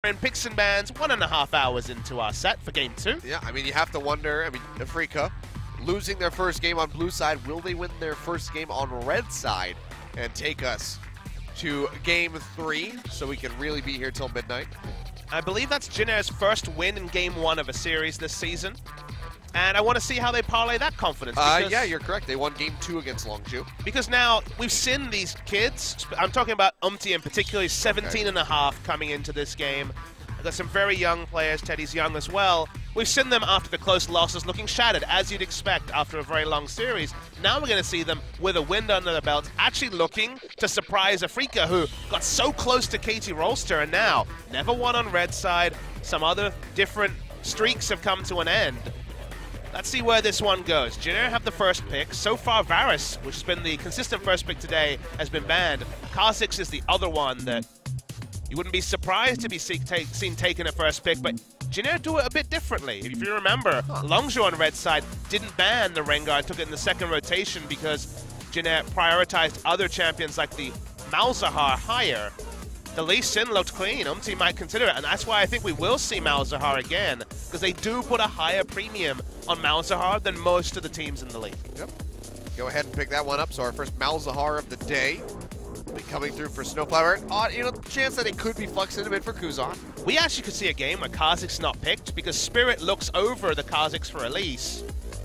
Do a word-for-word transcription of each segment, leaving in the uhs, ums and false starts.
And picks and bans one and a half hours into our set for game two. Yeah, I mean, you have to wonder, I mean, Afreeca losing their first game on blue side, will they win their first game on red side and take us to game three so we can really be here till midnight? I believe that's Jinair's first win in game one of a series this season. And I want to see how they parlay that confidence. Uh, yeah, you're correct. They won game two against Longju. Because now we've seen these kids, I'm talking about Umti in particular, seventeen okay. and a half coming into this game. I've got some very young players, Teddy's young as well. We've seen them after the close losses looking shattered, as you'd expect after a very long series. Now we're going to see them with a win under their belts, actually looking to surprise Afreeca, who got so close to Katie Rolster, and now never won on red side. Some other different streaks have come to an end. Let's see where this one goes. Jinair have the first pick. So far, Varus, which has been the consistent first pick today, has been banned. Kha'Zix is the other one that you wouldn't be surprised to be see take, seen taken at first pick, but Jinair do it a bit differently. If you remember, Longju on red side didn't ban the Rengar and took it in the second rotation because Jinair prioritized other champions like the Malzahar higher. The Lee Sin looked clean. Umti might consider it, and that's why I think we will see Malzahar again, because they do put a higher premium on Malzahar than most of the teams in the league. Yep. Go ahead and pick that one up. So our first Malzahar of the day will be coming through for Snowflower. Odd, you know, chance that it could be flexed a bit for Kuzan. We actually could see a game where Kha'Zix not picked because Spirit looks over the Kha'Zix for Elise,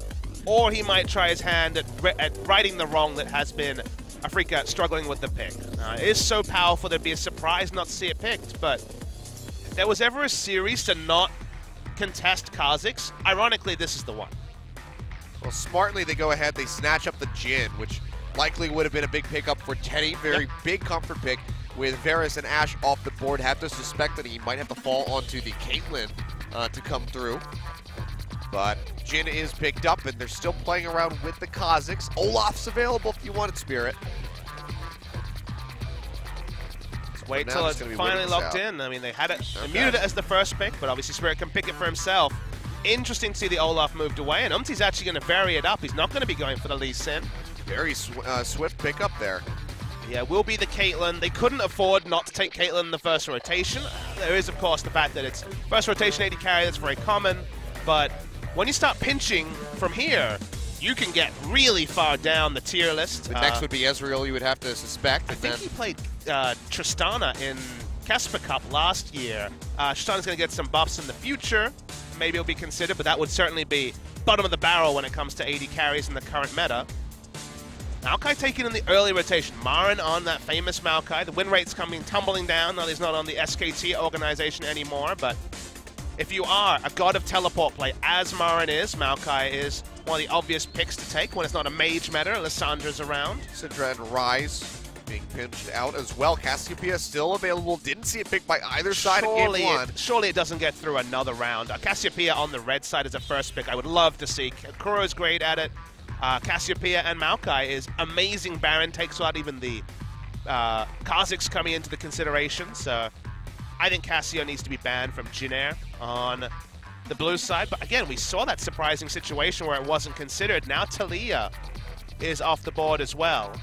or he might try his hand at, at righting the wrong that has been Afreeca struggling with the pick. Uh, it is so powerful there'd be a surprise not to see it picked, but if there was ever a series to not contest Kha'Zix, ironically this is the one. Well, smartly they go ahead, they snatch up the Jhin, which likely would have been a big pickup for Teddy. Very yep. big comfort pick with Varus and Ashe off the board. Have to suspect that he might have to fall onto the Caitlyn uh, to come through. But Jhin is picked up, and they're still playing around with the Kha'Zix. Olaf's available if you wanted Spirit. Let's wait till it's finally locked in. I mean, they had it, they okay. muted it as the first pick, but obviously Spirit can pick it for himself. Interesting to see the Olaf moved away, and Umti's actually going to vary it up. He's not going to be going for the Lee Sin. Very sw uh, swift pickup there. Yeah, will be the Caitlyn. They couldn't afford not to take Caitlyn in the first rotation. There is, of course, the fact that it's first rotation A D carry. That's very common, but when you start pinching from here, you can get really far down the tier list. The uh, next would be Ezreal, you would have to suspect. I think then... he played uh, Tristana in Casper Cup last year. Uh, Tristana's going to get some buffs in the future. Maybe it'll be considered, but that would certainly be bottom of the barrel when it comes to A D carries in the current meta. Maokai taken in the early rotation. Marin on that famous Maokai. The win rate's coming tumbling down. Now he's not on the S K T organization anymore, but if you are a god of teleport play, as Marin is, Maokai is one of the obvious picks to take when it's not a mage meta. Lyssandra's around. Syndra and Ryze being pinched out as well. Cassiopeia still available. Didn't see it picked by either side surely in game one. It, surely it doesn't get through another round. Uh, Cassiopeia on the red side is a first pick. I would love to see. Kuro's great at it. Uh, Cassiopeia and Maokai is amazing. Baron takes out even the uh, Kha'Zix coming into the consideration. So I think Cassio needs to be banned from Jinair on the blue side. But again, we saw that surprising situation where it wasn't considered. Now Talia is off the board as well.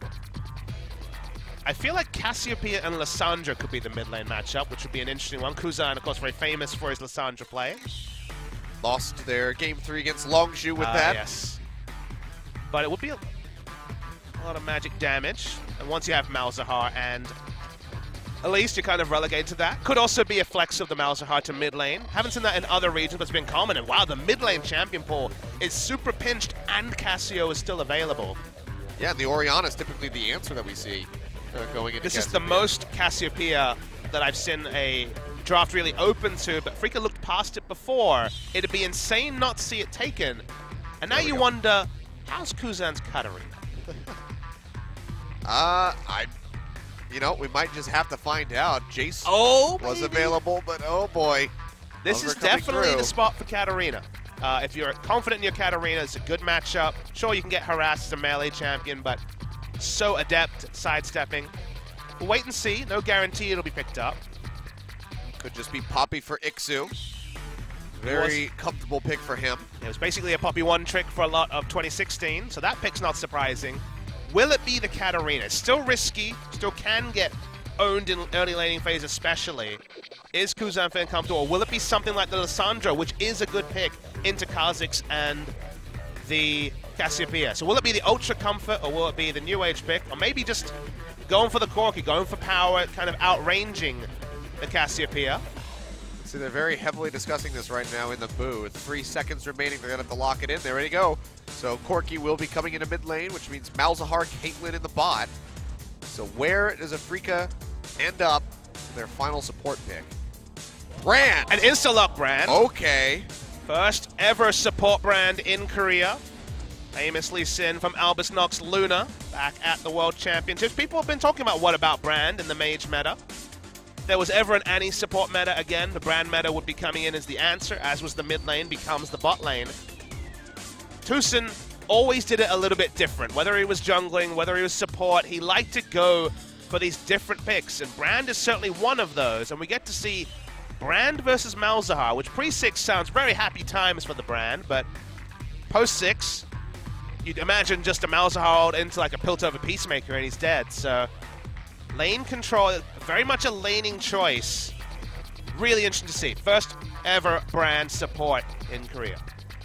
I feel like Cassiopeia and Lysandra could be the mid lane matchup, which would be an interesting one. Kuzan, of course, very famous for his Lysandra play. Lost their game three against Longju with uh, that. Yes. But it would be a, a lot of magic damage. And once you have Malzahar and Elise, you're kind of relegated to that. Could also be a flex of the Malzahar to mid lane. Haven't seen that in other regions, but it's been common. And wow, the mid lane champion pool is super pinched and Cassio is still available. Yeah, the Orianna is typically the answer that we see uh, going into This is the most Cassiopeia that I've seen a draft really open to, but Afreeca looked past it before. It'd be insane not to see it taken. And now you go. wonder, how's Kuzan's Katarina? uh, I, you know, we might just have to find out. Jace oh, was baby. available, but oh boy. This is definitely through. the spot for Katarina. Uh, if you're confident in your Katarina, it's a good matchup. Sure, you can get harassed as a melee champion, but so adept at sidestepping. We'll wait and see. No guarantee it'll be picked up. Could just be Poppy for Ixu. Very comfortable pick for him. It was basically a Poppy one trick for a lot of twenty sixteen, so that pick's not surprising. Will it be the Katarina? It's still risky, still can get owned in early laning phase especially. Is Kuzan feeling comfortable, or will it be something like the Lissandra, which is a good pick into Kha'Zix and the Cassiopeia? So will it be the Ultra Comfort, or will it be the New Age pick, or maybe just going for the Corki, going for power, kind of outranging the Cassiopeia? See, they're very heavily discussing this right now in the booth. Three seconds remaining. They're going to have to lock it in. They're ready to go. So Corki will be coming into mid lane, which means Malzahar, Caitlyn in the bot. So where does Afreeca end up? Their final support pick. Brand! An insta-lock Brand. Okay. First ever support Brand in Korea. Famously Sin from Albus Nox Luna back at the World Championships. People have been talking about what about Brand in the Mage meta. If there was ever an Annie support meta again, the Brand meta would be coming in as the answer, as was the mid lane becomes the bot lane. Tucson always did it a little bit different. Whether he was jungling, whether he was support, he liked to go for these different picks, and Brand is certainly one of those, and we get to see Brand versus Malzahar, which pre-six sounds very happy times for the Brand, but post-six, you'd imagine just a Malzahar into like a Piltover Peacemaker and he's dead, so lane control, very much a laning choice. Really interesting to see. First ever Brand support in Korea.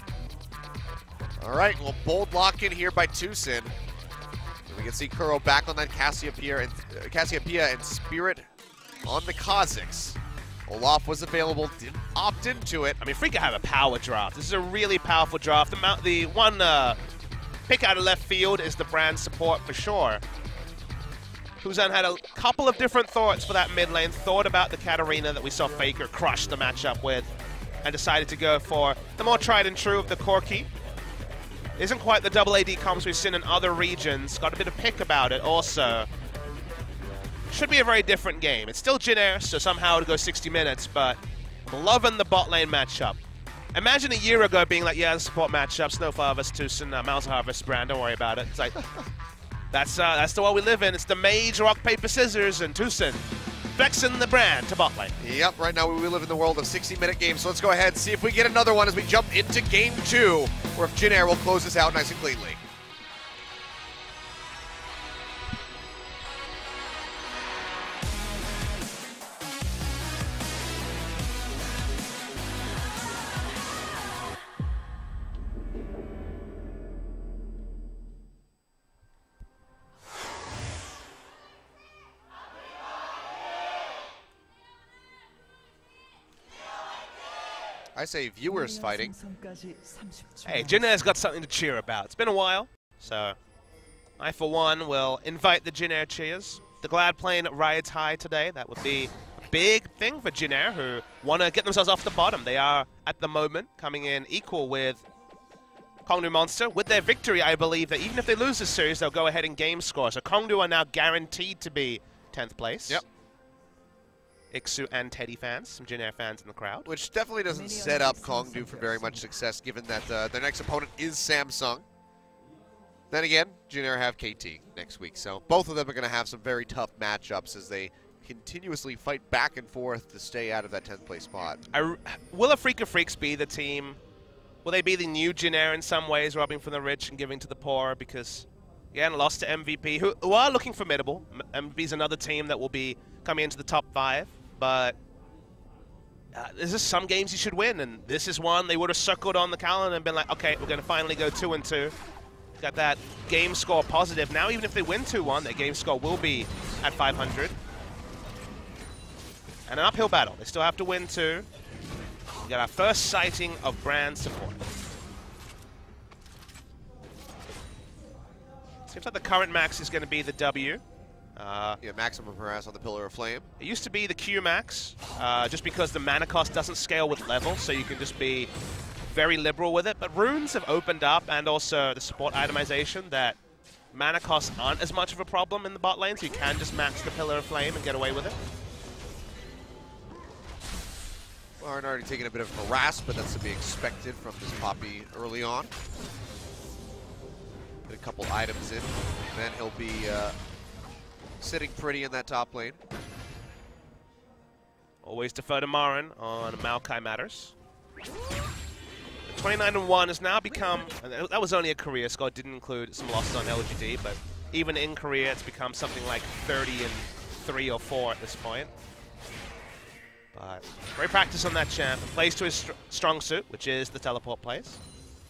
All right, well, bold lock in here by Tucson. We can see Kuro back on that Cassiopeia and, uh, Cassiopeia and Spirit on the Kha'Zix. Olaf was available, didn't opt into it. I mean, Freeca have a power draft. This is a really powerful draft. The, mount, the one uh, pick out of left field is the Brand support for sure. Kuzan had a couple of different thoughts for that mid lane, thought about the Katarina that we saw Faker crush the matchup with, and decided to go for the more tried and true of the Corki. Isn't quite the double A D comps we've seen in other regions. Got a bit of pick about it also. Should be a very different game. It's still Jin Air, so somehow it'll go sixty minutes, but I'm loving the bot lane matchup. Imagine a year ago being like, yeah, the support matchup, Snowfire versus Tucson, uh, Malzahar versus Brand, don't worry about it. It's like, that's uh, that's the world we live in. It's the Mage, Rock, Paper, Scissors, and Tucson flexing the Brand to bot lane. Yep, right now we live in the world of sixty minute games, so let's go ahead and see if we get another one as we jump into game two, or if Jin Air will close this out nice and cleanly. I say viewers fighting. Hey, Jin Air's got something to cheer about. It's been a while, so I, for one, will invite the Jin Air cheers. The Glad plane rides high today. That would be a big thing for Jin Air, who want to get themselves off the bottom. They are, at the moment, coming in equal with Kongdu Monster. With their victory, I believe that even if they lose this series, they'll go ahead and game score. So Kongdu are now guaranteed to be tenth place. Yep. Iksu and Teddy fans, some Jin Air fans in the crowd. Which definitely doesn't set up Kongdu for very much success, given that uh, their next opponent is Samsung. Then again, Jin Air have K T next week, so both of them are going to have some very tough matchups as they continuously fight back and forth to stay out of that tenth place spot. I, will Afreeca Freecs be the team? Will they be the new Jin Air in some ways, robbing from the rich and giving to the poor? Because, again, lost to M V P, who, who are looking formidable. M V P's another team that will be coming into the top five. But uh, there's just some games you should win, and this is one they would have circled on the calendar and been like, okay, we're going to finally go two and two. Got that game score positive. Now, even if they win two one, their game score will be at five hundred. And an uphill battle. They still have to win two. We got our first sighting of Brand support. Seems like the current max is going to be the W. Uh, yeah, maximum harass on the Pillar of Flame. It used to be the Q max, uh, just because the mana cost doesn't scale with level, so you can just be very liberal with it. But runes have opened up, and also the support itemization, that mana costs aren't as much of a problem in the bot lane, so you can just max the Pillar of Flame and get away with it. Warren already taking a bit of harass, but that's to be expected from this Poppy early on. Put a couple items in, then he'll be uh, sitting pretty in that top lane. Always defer to Marin on Maokai matters. twenty-nine and one has now become, and that was only a Korea score, didn't include some losses on L G D, but even in Korea it's become something like thirty and three or four at this point. But great practice on that champ. And plays to his str strong suit, which is the teleport plays.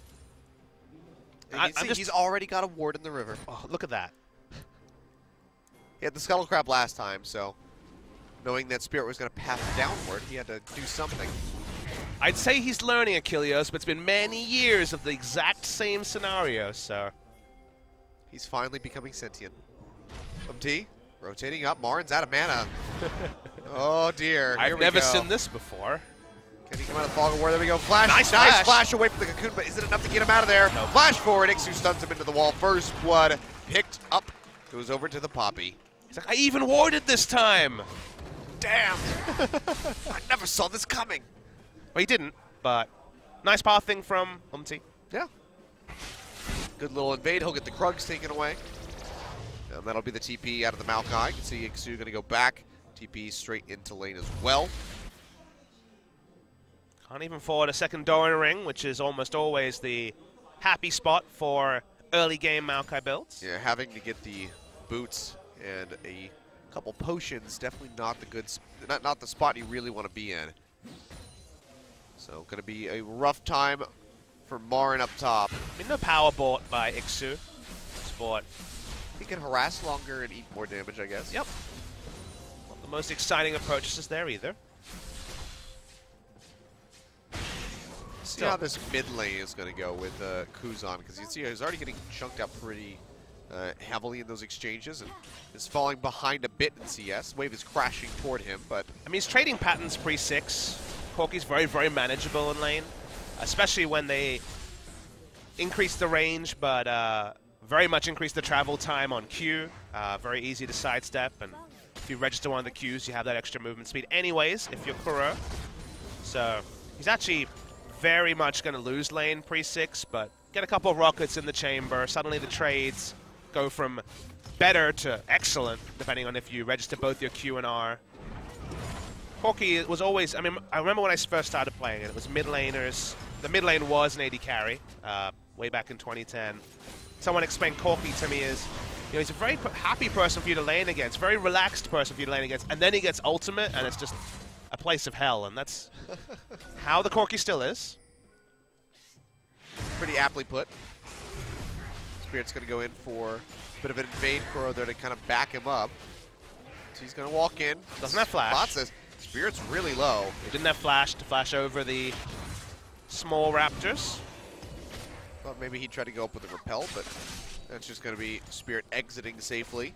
I, see, he's already got a ward in the river. Oh, look at that. He had the Scuttle Crab last time, so knowing that Spirit was going to path downward, he had to do something. I'd say he's learning Achilles, but it's been many years of the exact same scenario, so... He's finally becoming sentient. Um T, rotating up. Marin's out of mana. Oh, dear. Here I've we never go. seen this before. Can he come out of the fog of war? There we go. Flash. Nice nice flash. flash away from the cocoon, but is it enough to get him out of there? Nope. Flash forward. Ixu stuns him into the wall. First blood picked up. Goes over to the Poppy. He's like, I even warded this time! Damn. I never saw this coming. Well, he didn't, but nice pathing from Um T. Yeah. Good little invade. He'll get the Krugs taken away. And that'll be the T P out of the Maokai. You can see Ixu going to go back. T P straight into lane as well. Can't even forward a second Doran ring, which is almost always the happy spot for early game Maokai builds. Yeah, having to get the boots and a couple potions, definitely not the good, not not the spot you really want to be in. So going to be a rough time for Marin up top. I mean, no power bought by Ixu. Sport. He can harass longer and eat more damage, I guess. Yep. Not the most exciting of purchases there either. See how this mid lane is going to go with uh, Kuzan, because you can see he's already getting chunked out pretty uh, heavily in those exchanges and is falling behind a bit in C S. Wave is crashing toward him, but... I mean, he's trading patterns pre six. Corki's very, very manageable in lane, especially when they increase the range, but uh, very much increase the travel time on Q. Uh, very easy to sidestep, and if you register one of the Qs, you have that extra movement speed anyways, if you're Kuro. So he's actually very much going to lose lane pre six, but get a couple of rockets in the chamber. Suddenly the trades go from better to excellent, depending on if you register both your Q and R. Corki was always, I mean, I remember when I first started playing it, it was mid laners. The mid lane was an A D carry, uh, way back in twenty ten. Someone explained Corki to me as, you know, he's a very happy person for you to lane against, very relaxed person for you to lane against, and then he gets ultimate, and it's just a place of hell, and that's how the Corki still is. Pretty aptly put. Spirit's going to go in for a bit of an invade Kuro there to kind of back him up. So he's going to walk in. Doesn't have flash. Bot says Spirit's really low. He didn't have flash to flash over the small raptors. Thought maybe he'd try to go up with a repel, but that's just going to be Spirit exiting safely.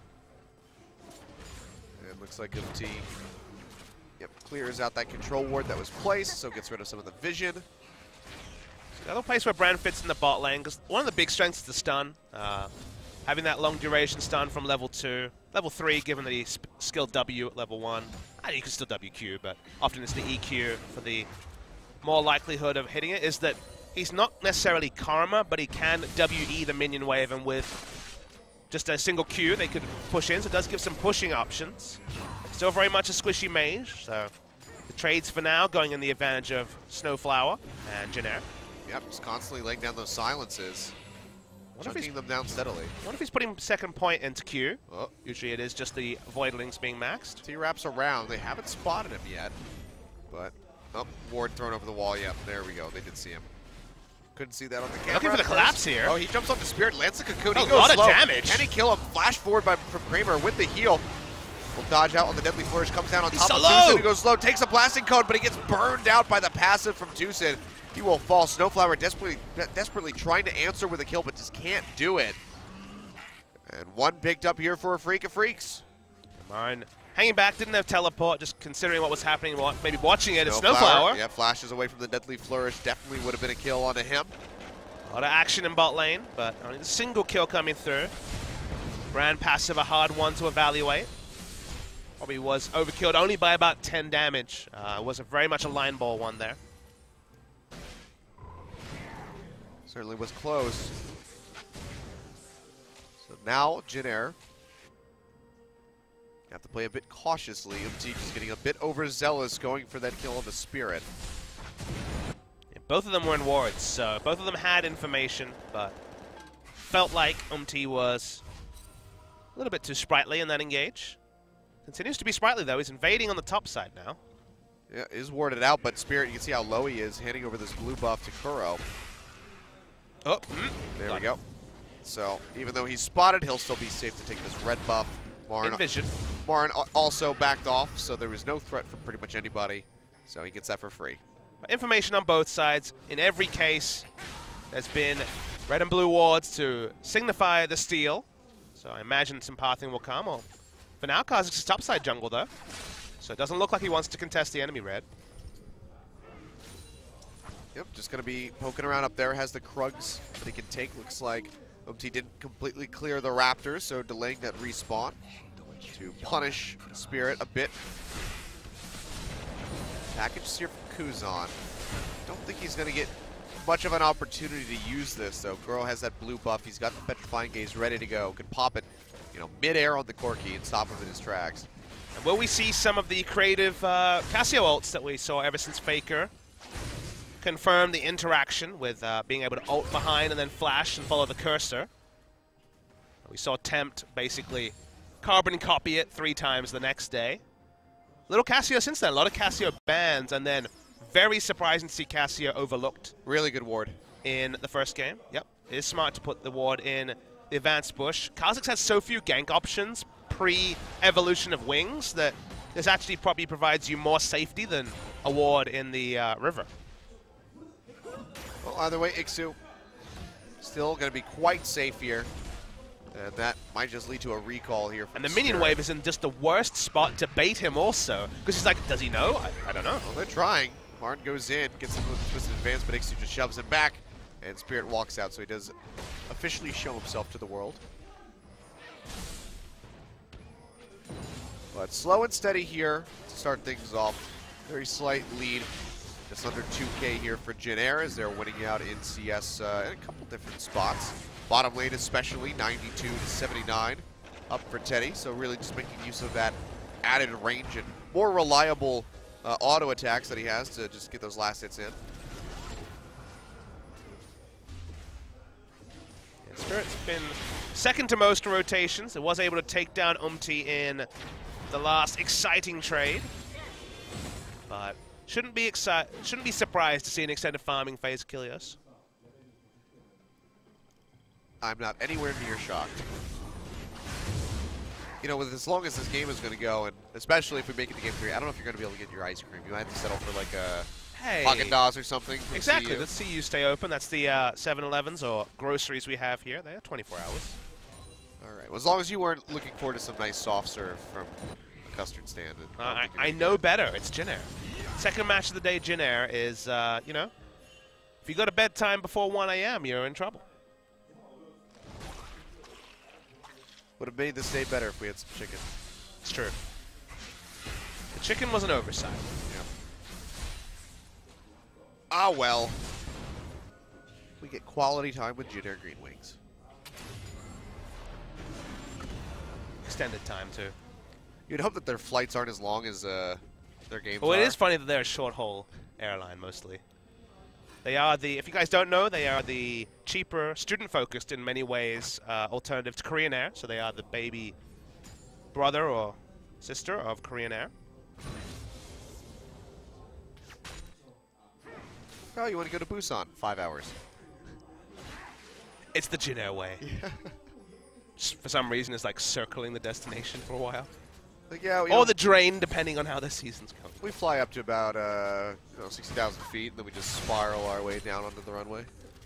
And looks like M T yep, clears out that control ward that was placed, so gets rid of some of the vision. The other place where Brand fits in the bot lane, because one of the big strengths is the stun. Uh, having that long duration stun from level two. Level three, given that he skill W at level one. Ah, you can still W Q, but often it's the E Q for the more likelihood of hitting it, is that he's not necessarily Karma, but he can W E the minion wave, and with just a single Q they could push in, so it does give some pushing options. Still very much a squishy mage, so the trades for now going in the advantage of Snowflower and Janair. Yep, just constantly laying down those silences, chunking them down steadily. I wonder if he's putting second point into Q. Oh. Usually it is just the Voidlings being maxed. T wraps around. They haven't spotted him yet, but oh, ward thrown over the wall. Yep, there we go. They did see him. Couldn't see that on the camera. Looking for the collapse here. Oh, he jumps off the Spirit, lands the cocoon. He A goes lot slow. of damage. Can he kill him? Flash forward by from Kramer with the heal. Will dodge out on the Deadly Flourish. Comes down on He's top so of low. Tucson. He goes slow. Takes a blasting cone, but he gets burned out by the passive from Tucson. He will fall. Snowflower desperately, desperately trying to answer with a kill, but just can't do it. And one picked up here for Afreeca Freecs. Mine hanging back, didn't have teleport, just considering what was happening, maybe watching it as Snowflower. Snowflower. Yeah, flashes away from the Deadly Flourish. Definitely would have been a kill onto him. A lot of action in bot lane, but only a single kill coming through. Brand passive, a hard one to evaluate. Probably was overkilled only by about ten damage. Uh, it was a very much a line ball one there. Certainly was close. So now, Janair. Have to play a bit cautiously. M T just getting a bit overzealous, going for that kill on the Spirit. Yeah, both of them were in wards, so both of them had information, but felt like Um T was a little bit too sprightly in that engage. Continues to be sprightly though. He's invading on the top side now. Yeah, is warded out, but Spirit, you can see how low he is, handing over this blue buff to Kuro. Oh, mm, there done. we go. So, even though he's spotted, he'll still be safe to take this red buff. Marn, Envision. Marn also backed off, so there was no threat from pretty much anybody. So he gets that for free. Information on both sides. In every case, there's been red and blue wards to signify the steal. So I imagine some pathing will come. Well, for now, Kha'Zix is topside jungle, though. So it doesn't look like he wants to contest the enemy red. Yep, just going to be poking around up there. Has the Krugs that he can take. Looks like O M T didn't completely clear the Raptors, so delaying that respawn to punish Spirit a bit. Package here from Kuzan. Don't think he's going to get much of an opportunity to use this, though. Kuro has that blue buff. He's got the Petrifying Gaze ready to go. Could pop it, you know, mid-air on the Corki and stop him in his tracks. And will we see some of the creative uh, Cassio ults that we saw ever since Faker confirm the interaction with uh, being able to ult behind and then flash and follow the cursor? We saw Tempt basically carbon copy it three times the next day. Little Cassio since then, a lot of Cassio bans, and then very surprising to see Cassio overlooked. Really good ward. In the first game. Yep, it is smart to put the ward in the advanced bush. Kha'Zix has so few gank options pre-evolution of wings that this actually probably provides you more safety than a ward in the uh, river. Well, either way, Ixu still going to be quite safe here. And that might just lead to a recall here. From and the Spirit. minion wave is in just the worst spot to bait him also. Because he's like, does he know? I, I don't know. Well, they're trying. Martin goes in, gets him with a twisted advance, but Ixu just shoves him back. And Spirit walks out, so he does officially show himself to the world. But slow and steady here to start things off. Very slight lead. Just under two K here for Jin Air as they're winning out in C S uh, in a couple different spots. Bottom lane especially, ninety-two to seventy-nine up for Teddy. So really just making use of that added range and more reliable uh, auto attacks that he has to just get those last hits in. Yeah, Spirit's been second to most in rotations. It was able to take down U M T in the last exciting trade. But shouldn't be exci shouldn't be surprised to see an extended farming phase Kilios. I'm not anywhere near shocked. You know, with as long as this game is going to go, and especially if we make it to game three, I don't know if you're going to be able to get your ice cream. You might have to settle for like a hey. Haagen-Dazs or something. Exactly. Let's see you stay open. That's the uh, seven elevens or groceries we have here. They are twenty-four hours. All right. Well, as long as you weren't looking forward to some nice soft serve from a custard stand. Uh, I, I know better. It's Jin Air. Second match of the day, Jin Air is, uh, you know, if you go to bedtime before one A M, you're in trouble. Would have made this day better if we had some chicken. It's true. The chicken was an oversight. Yeah. Ah, well. We get quality time with Jin Air Green Wings. Extended time, too. You'd hope that their flights aren't as long as uh, their games well, are. Well, it is funny that they're a short-haul airline, mostly. They are the, if you guys don't know, they are the cheaper, student-focused in many ways, uh, alternative to Korean Air. So they are the baby brother or sister of Korean Air. Oh, you want to go to Busan? Five hours. It's the Jin Air way. Yeah. Just for some reason, it's like circling the destination for a while. Like, yeah, or know, the drain, depending on how the season's going. We fly up to about uh, you know, sixty thousand feet, and then we just spiral our way down onto the runway.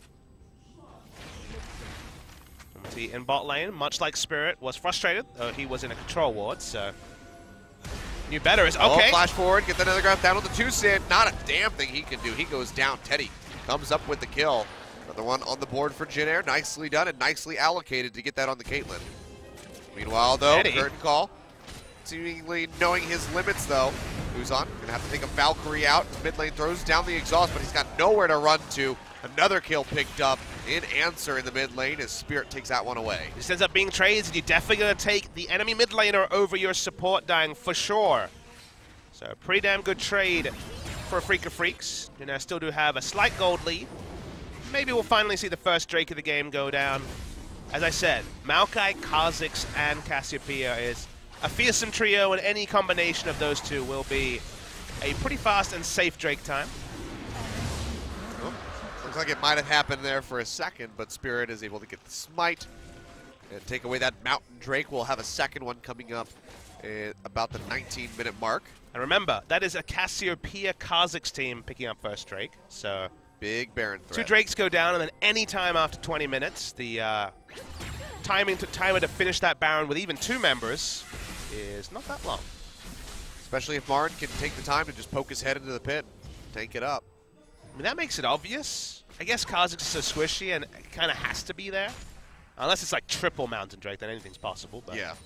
In bot lane, much like Spirit, was frustrated, though he was in a control ward, so knew better is okay. Oh, flash forward, get the nether graph down on the two Sid. Not a damn thing he can do. He goes down. Teddy comes up with the kill. Another one on the board for Jin Air. Nicely done and nicely allocated to get that on the Caitlyn. Meanwhile, though, Teddy. curtain call. Seemingly knowing his limits, though. Kuzan gonna have to take a Valkyrie out. Mid lane throws down the exhaust, but he's got nowhere to run to. Another kill picked up in answer in the mid lane as Spirit takes that one away. This ends up being trades, and you're definitely going to take the enemy mid laner over your support dying for sure. So pretty damn good trade for Afreeca Freecs. You know, still do have a slight gold lead. Maybe we'll finally see the first Drake of the game go down. As I said, Maokai, Kha'Zix, and Cassiopeia is a fearsome trio, and any combination of those two will be a pretty fast and safe Drake time. Oh, looks like it might have happened there for a second, but Spirit is able to get the smite and take away that Mountain Drake. We'll have a second one coming up at about the nineteen minute mark. And remember, that is a Cassiopeia Kha'Zix team picking up first Drake. So big Baron threat. Two Drakes go down, and then any time after twenty minutes, the uh, timing to timer to finish that Baron with even two members is not that long. Especially if Marn can take the time to just poke his head into the pit and tank it up. I mean, that makes it obvious. I guess Kha'Zix is so squishy, and it kind of has to be there. Unless it's like triple Mountain Drake, then anything's possible. But yeah.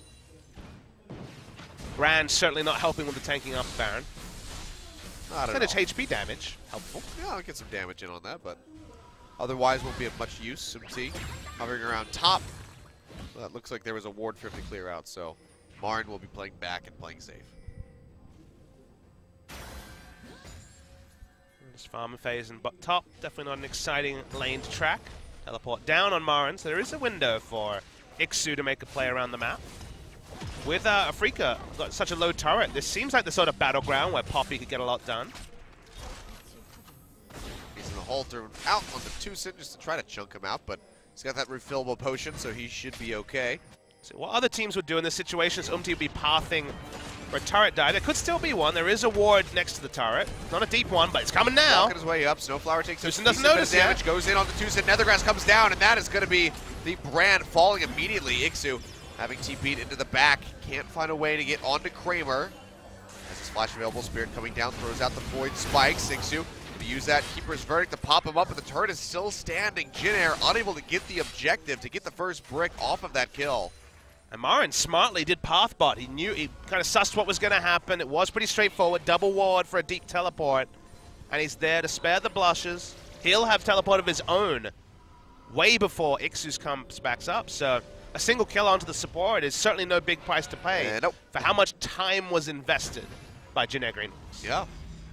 Rand certainly not helping with the tanking up Baron. Not Percentage H P damage, helpful. Yeah, I'll get some damage in on that, but otherwise won't be of much use. Some T hovering around top. Well, it looks like there was a ward for him to clear out, so Marn will be playing back and playing safe. This farming phase and top, definitely not an exciting lane to track. Teleport down on Marin, so there is a window for Ixu to make a play around the map. With uh, Afreeca got such a low turret, this seems like the sort of battleground where Poppy could get a lot done. He's in the halter out on the Tucson just to try to chunk him out, but he's got that refillable potion, so he should be okay. So what other teams would do in this situation is Umti would be pathing for a turret dive. There could still be one. There is a ward next to the turret. Not a deep one, but it's coming now. Walking his way up. Snowflower takes Tucson a doesn't decent notice bit of damage. yet. Goes in on the Tucson. Nethergrass comes down, and that is going to be the brand falling immediately. Ixu having T P'd into the back. Can't find a way to get onto Kramer. As his flash available, Spirit coming down, throws out the Void Spikes. Ixu going to use that Keeper's Verdict to pop him up, but the turret is still standing. Jin Air unable to get the objective, to get the first brick off of that kill. And Marin smartly did Pathbot. He knew, he kind of sussed what was going to happen. It was pretty straightforward. Double ward for a deep teleport. And he's there to spare the blushes. He'll have teleport of his own way before Ixu's comes back up. So a single kill onto the support is certainly no big price to pay uh, nope. for how much time was invested by Jin Air Green. Yeah.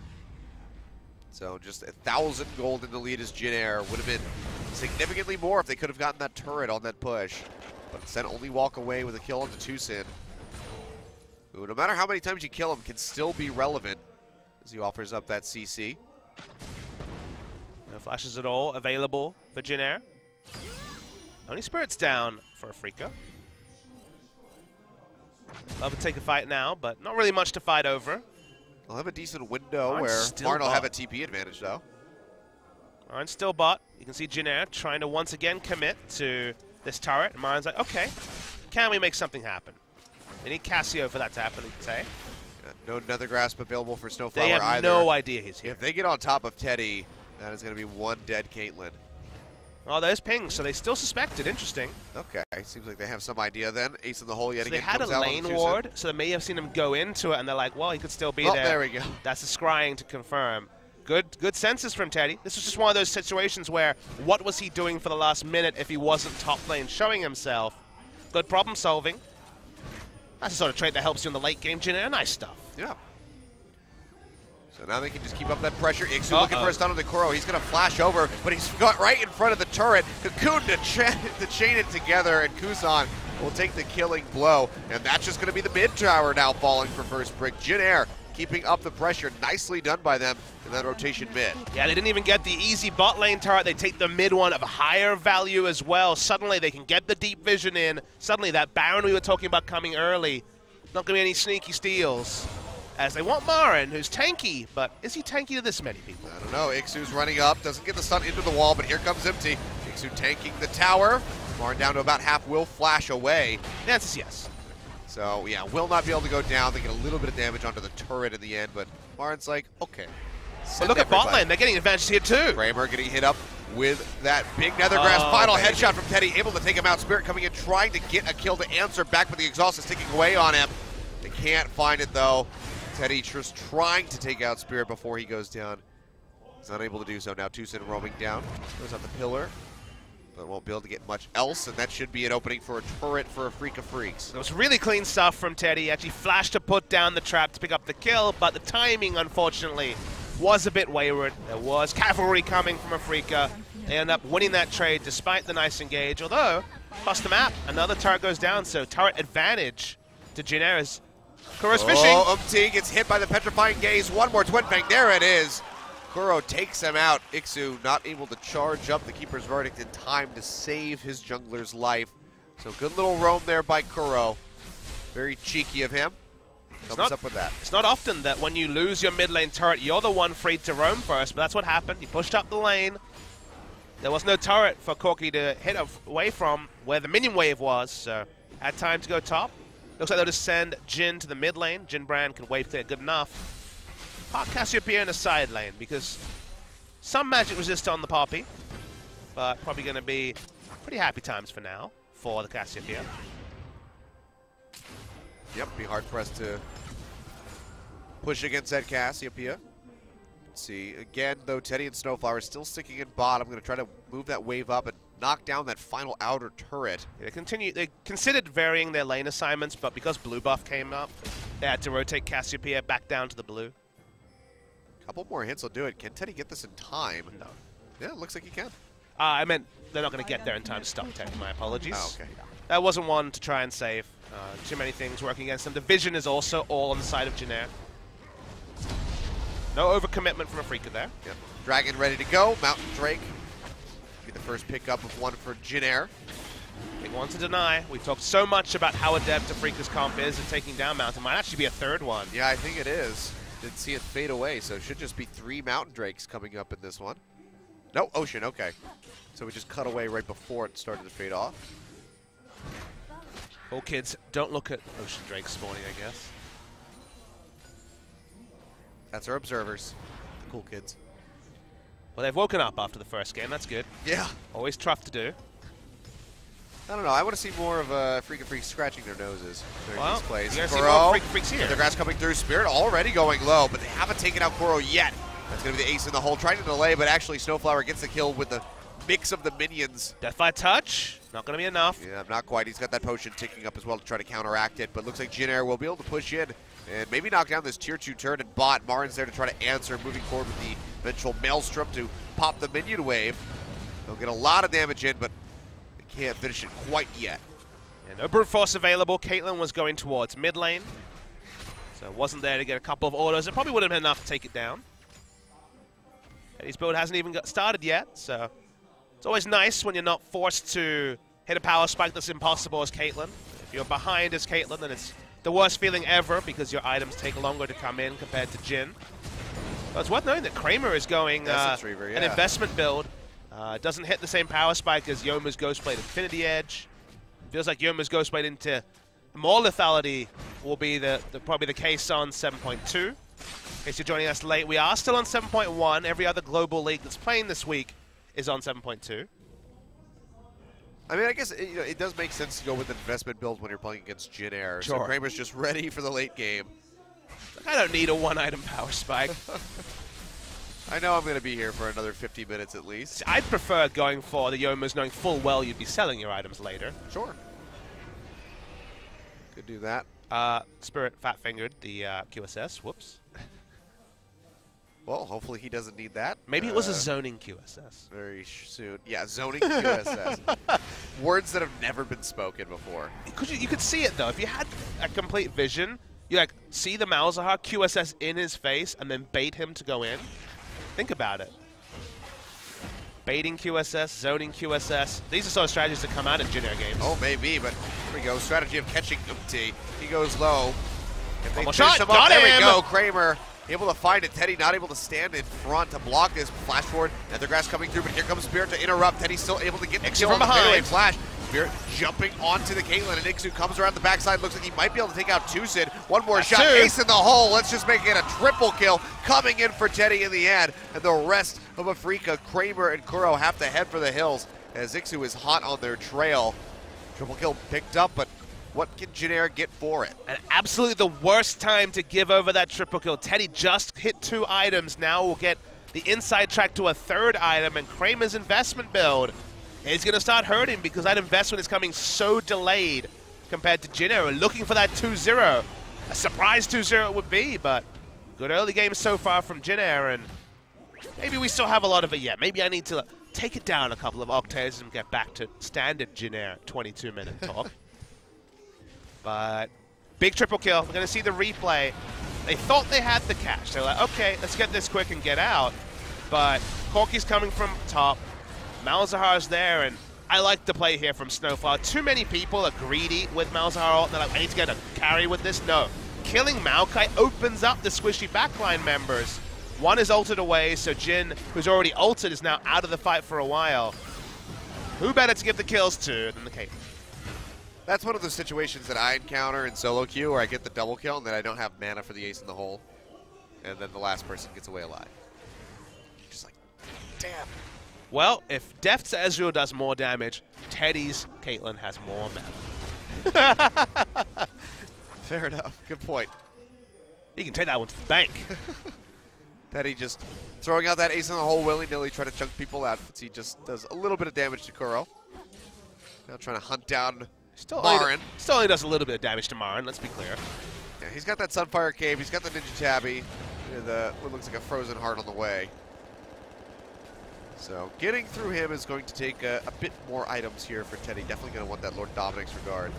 So just a thousand gold in the lead as Jin Air. Would have been significantly more if they could have gotten that turret on that push. But instead only walk away with a kill on the Tucson, who, no matter how many times you kill him, can still be relevant as he offers up that C C. No flashes at all available for Jin Air. Only Spirits down for Afreeca. Love to take a fight now, but not really much to fight over. They'll have a decent window Marn's where still Marn will bot. have a T P advantage, though. Marn's still bot. You can see Jin Air trying to once again commit to this turret. And Marn's like, okay, can we make something happen? They need Cassio for that to happen, you could say. Yeah, no Nether Grasp available for Snowflower They have either. no idea he's here. If they get on top of Teddy, that is going to be one dead Caitlyn. Oh, there's pings, so they still suspect it. Interesting. Okay, seems like they have some idea then. Ace in the hole yet So again. they had a comes out on lane the ward, so they may have seen him go into it, and they're like, well, he could still be Oh, there. there we go. That's the scrying to confirm. Good good senses from Teddy. This was just one of those situations where what was he doing for the last minute if he wasn't top lane showing himself? Good problem solving. That's the sort of trait that helps you in the late game, Jin Air. Nice stuff. Yeah. So now they can just keep up that pressure. Ixu Uh-oh. looking for a stun on the Kuro. He's going to flash over, but he's got right in front of the turret. Cocoon to, cha to chain it together, and Kuzan will take the killing blow. And that's just going to be the mid tower now falling for first brick. Jin Air keeping up the pressure. Nicely done by them in that rotation mid. Yeah, they didn't even get the easy bot lane turret. They take the mid one of higher value as well. Suddenly they can get the deep vision in. Suddenly that Baron we were talking about coming early. Not going to be any sneaky steals. As they want Marin, who's tanky, but is he tanky to this many people? I don't know. Ixu's running up. Doesn't get the stun into the wall, but here comes Empty. Ixu tanking the tower. Marin down to about half. Will flash away. The answer is yes. So, yeah, will not be able to go down. They get a little bit of damage onto the turret in the end, but Marin's like, okay. But look at bot lane. They're getting advantage here too. Kramer getting hit up with that big Nethergrass. Oh, Final baby. headshot from Teddy, able to take him out. Spirit coming in, trying to get a kill to answer back, but the exhaust is ticking away on him. They can't find it, though. Teddy just trying to take out Spirit before he goes down. He's unable to do so now. Tucson roaming down. Goes on the pillar, but won't be able to get much else, and that should be an opening for a turret for Afreeca Freecs. It was really clean stuff from Teddy. He actually flashed to put down the trap to pick up the kill, but the timing, unfortunately, was a bit wayward. There was cavalry coming from Afreeca. They end up winning that trade despite the nice engage, although, across the map, another turret goes down, so turret advantage to Jin Air as Kuro's oh, fishing. Umti gets hit by the petrifying gaze. One more twin fang. There it is. Kuro takes him out. Ixu not able to charge up the keeper's verdict in time to save his jungler's life. So good little roam there by Kuro. Very cheeky of him. Comes not, up with that. It's not often that when you lose your mid lane turret, you're the one free to roam first, but that's what happened. He pushed up the lane. There was no turret for Corki to hit away from where the minion wave was, so had time to go top. Looks like they'll just send Jin to the mid lane. Jin Brand can wave clear good enough. Park Cassiopeia in the side lane because some magic resist on the Poppy, but probably going to be pretty happy times for now for the Cassiopeia. Yep, be hard pressed to push against that Cassiopeia. Let's see, again, though, Teddy and Snowflower still sticking in bot. I'm going to try to move that wave up and knock down that final outer turret. They continue. They considered varying their lane assignments, but because blue buff came up, they had to rotate Cassiopeia back down to the blue. Couple more hits will do it. Can Teddy get this in time? No. Yeah, it looks like he can. Uh, I meant they're not going to get there in time to stop Teddy. My apologies. Oh, okay. That wasn't one to try and save. Uh, too many things working against them. The vision is also all on the side of Jinair. No overcommitment from Afreeca there. Yep. Dragon ready to go. Mountain Drake. Be the first pickup of one for Jinair. Big one to deny. We've talked so much about how adept Afreeca's comp is at taking down Mountain. Might actually be a third one. Yeah, I think it is. Didn't see it fade away, so it should just be three Mountain Drakes coming up in this one. No, Ocean, okay. So we just cut away right before it started to fade off. Well, kids, don't look at Ocean Drake spawning, I guess. That's our observers. The cool kids. Well, they've woken up after the first game. That's good. Yeah. Always tough to do. I don't know. I want to see more of uh, Freak and Freaks scratching their noses during Well, these plays. you're gonna see Kuro, more Freak and Freaks here. the grass coming through. Spirit already going low, but they haven't taken out Kuro yet. That's going to be the ace in the hole. Trying to delay, but actually Snowflower gets the kill with the mix of the minions. Deathfire touch. Not going to be enough. Yeah, not quite. He's got that potion ticking up as well to try to counteract it, but looks like Jinair will be able to push in and maybe knock down this tier two turret and bot. Marin's there to try to answer, moving forward with the eventual Maelstrom to pop the minion wave. They'll get a lot of damage in, but they can't finish it quite yet. Yeah, no brute force available. Caitlyn was going towards mid lane, so wasn't there to get a couple of autos. It probably would have been enough to take it down. Eddie's build hasn't even got started yet, so it's always nice when you're not forced to hit a power spike that's impossible as Caitlyn. If you're behind as Caitlyn, then it's the worst feeling ever because your items take longer to come in compared to Jin. But it's worth noting that Kramer is going uh, Reaver, yeah. an investment build. Uh, doesn't hit the same power spike as Yoma's Ghostblade Infinity Edge. Feels like Yoma's Ghostblade into more lethality will be the, the probably the case on seven point two. In case you're joining us late, we are still on seven point one. Every other global league that's playing this week is on seven point two. I mean, I guess it, you know, it does make sense to go with an investment build when you're playing against Jinair. Sure. So Kramer's just ready for the late game. I don't need a one-item power spike. I know I'm going to be here for another fifty minutes at least. I'd prefer going for the Yomas knowing full well you'd be selling your items later. Sure. Could do that. Uh, Spirit fat-fingered the uh, Q S S. Whoops. Well, hopefully he doesn't need that. Maybe uh, it was a zoning Q S S. Very soon. Yeah, zoning Q S S. Words that have never been spoken before. Could you, you could see it, though. If you had a complete vision, you like see the Malzahar Q S S in his face and then bait him to go in. Think about it. Baiting Q S S, zoning Q S S. These are sort of strategies that come out in Jinair games. Oh, maybe, but here we go. Strategy of catching Umti. He goes low. If they Almost finish shot. him up, Got there him. we go. Kramer able to find it. Teddy not able to stand in front to block this. Flash forward. Nethergrass coming through, but here comes Spirit to interrupt. Teddy's still able to get the Ixu kill from on the fadeaway behind. flash. Spirit jumping onto the Caitlyn, and Ixu comes around the backside. Looks like he might be able to take out Tucid. One more That's shot. two. Ace in the hole. Let's just make it a triple kill. Coming in for Teddy in the end. And the rest of Afreeca, Kramer and Kuro have to head for the hills as Ixu is hot on their trail. Triple kill picked up, but what can Jinair get for it? And absolutely the worst time to give over that triple kill. Teddy just hit two items. Now we'll get the inside track to a third item, and Kramer's investment build is going to start hurting because that investment is coming so delayed compared to Jinair. We're looking for that two zero. A surprise two zero it would be, but good early game so far from Jinair, and maybe we still have a lot of it yet. Maybe I need to take it down a couple of octaves and get back to standard Jinair twenty-two minute talk. But Big triple kill. We're going to see the replay. They thought they had the catch. They're like, okay, let's get this quick and get out. But Corki's coming from top. Malzahar's there, and I like the play here from Snowflower. Too many people are greedy with Malzahar. They're like, I need to get a carry with this. No. Killing Maokai opens up the squishy backline members. One is ulted away, so Jin, who's already ulted, is now out of the fight for a while. Who better to give the kills to than the Caitlyn? That's one of those situations that I encounter in solo queue where I get the double kill and then I don't have mana for the ace in the hole. And then the last person gets away alive. Just like, damn. Well, if Deft's Ezreal does more damage, Teddy's Caitlyn has more mana. Fair enough. Good point. You can take that one to the bank. Teddy just throwing out that ace in the hole willy-nilly, trying to chunk people out. He just does a little bit of damage to Kuro. Now trying to hunt down Still Marin. only, still only does a little bit of damage to Marin, let's be clear. Yeah, he's got that Sunfire Cave, he's got the Ninja Tabby, and the what looks like a Frozen Heart on the way. So getting through him is going to take a, a bit more items here for Teddy. Definitely going to want that Lord Dominic's Regard.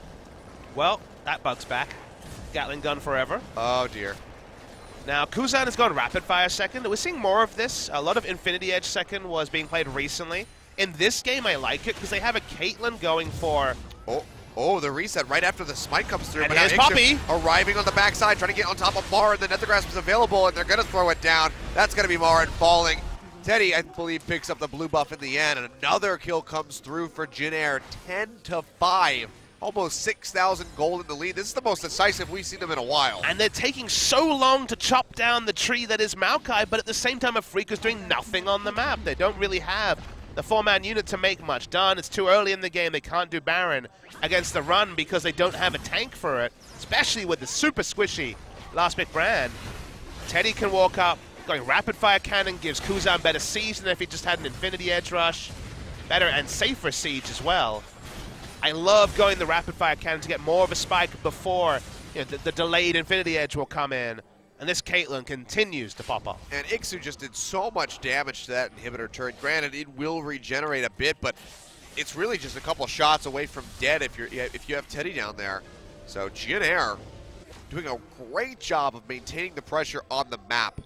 Well, that bug's back. Gatling gun forever. Oh dear. Now, Kuzan has gone rapid fire second. We're seeing more of this. A lot of Infinity Edge second was being played recently. In this game, I like it because they have a Caitlyn going for... Oh, oh, the reset right after the smite comes through. And but here's now Poppy. Arriving on the backside, trying to get on top of Marin. The Nethergrasp is available, and they're going to throw it down. That's going to be Marin falling. Teddy, I believe, picks up the blue buff in the end, and another kill comes through for Jin Air, ten to five. Almost six thousand gold in the lead. This is the most decisive we've seen them in a while. And they're taking so long to chop down the tree that is Maokai, but at the same time, Afreeca's doing nothing on the map. They don't really have the four-man unit to make much done. It's too early in the game. They can't do Baron against the run because they don't have a tank for it, especially with the super squishy last pick brand. Teddy can walk up. Going rapid-fire cannon gives Kuzan better siege than if he just had an Infinity Edge rush. Better and safer siege as well. I love going the rapid-fire cannon to get more of a spike before you know, the, the delayed Infinity Edge will come in. And this Caitlyn continues to pop off. And Ixu just did so much damage to that inhibitor turret. Granted, it will regenerate a bit, but it's really just a couple shots away from dead if you're if you have Teddy down there. So Jin Air doing a great job of maintaining the pressure on the map.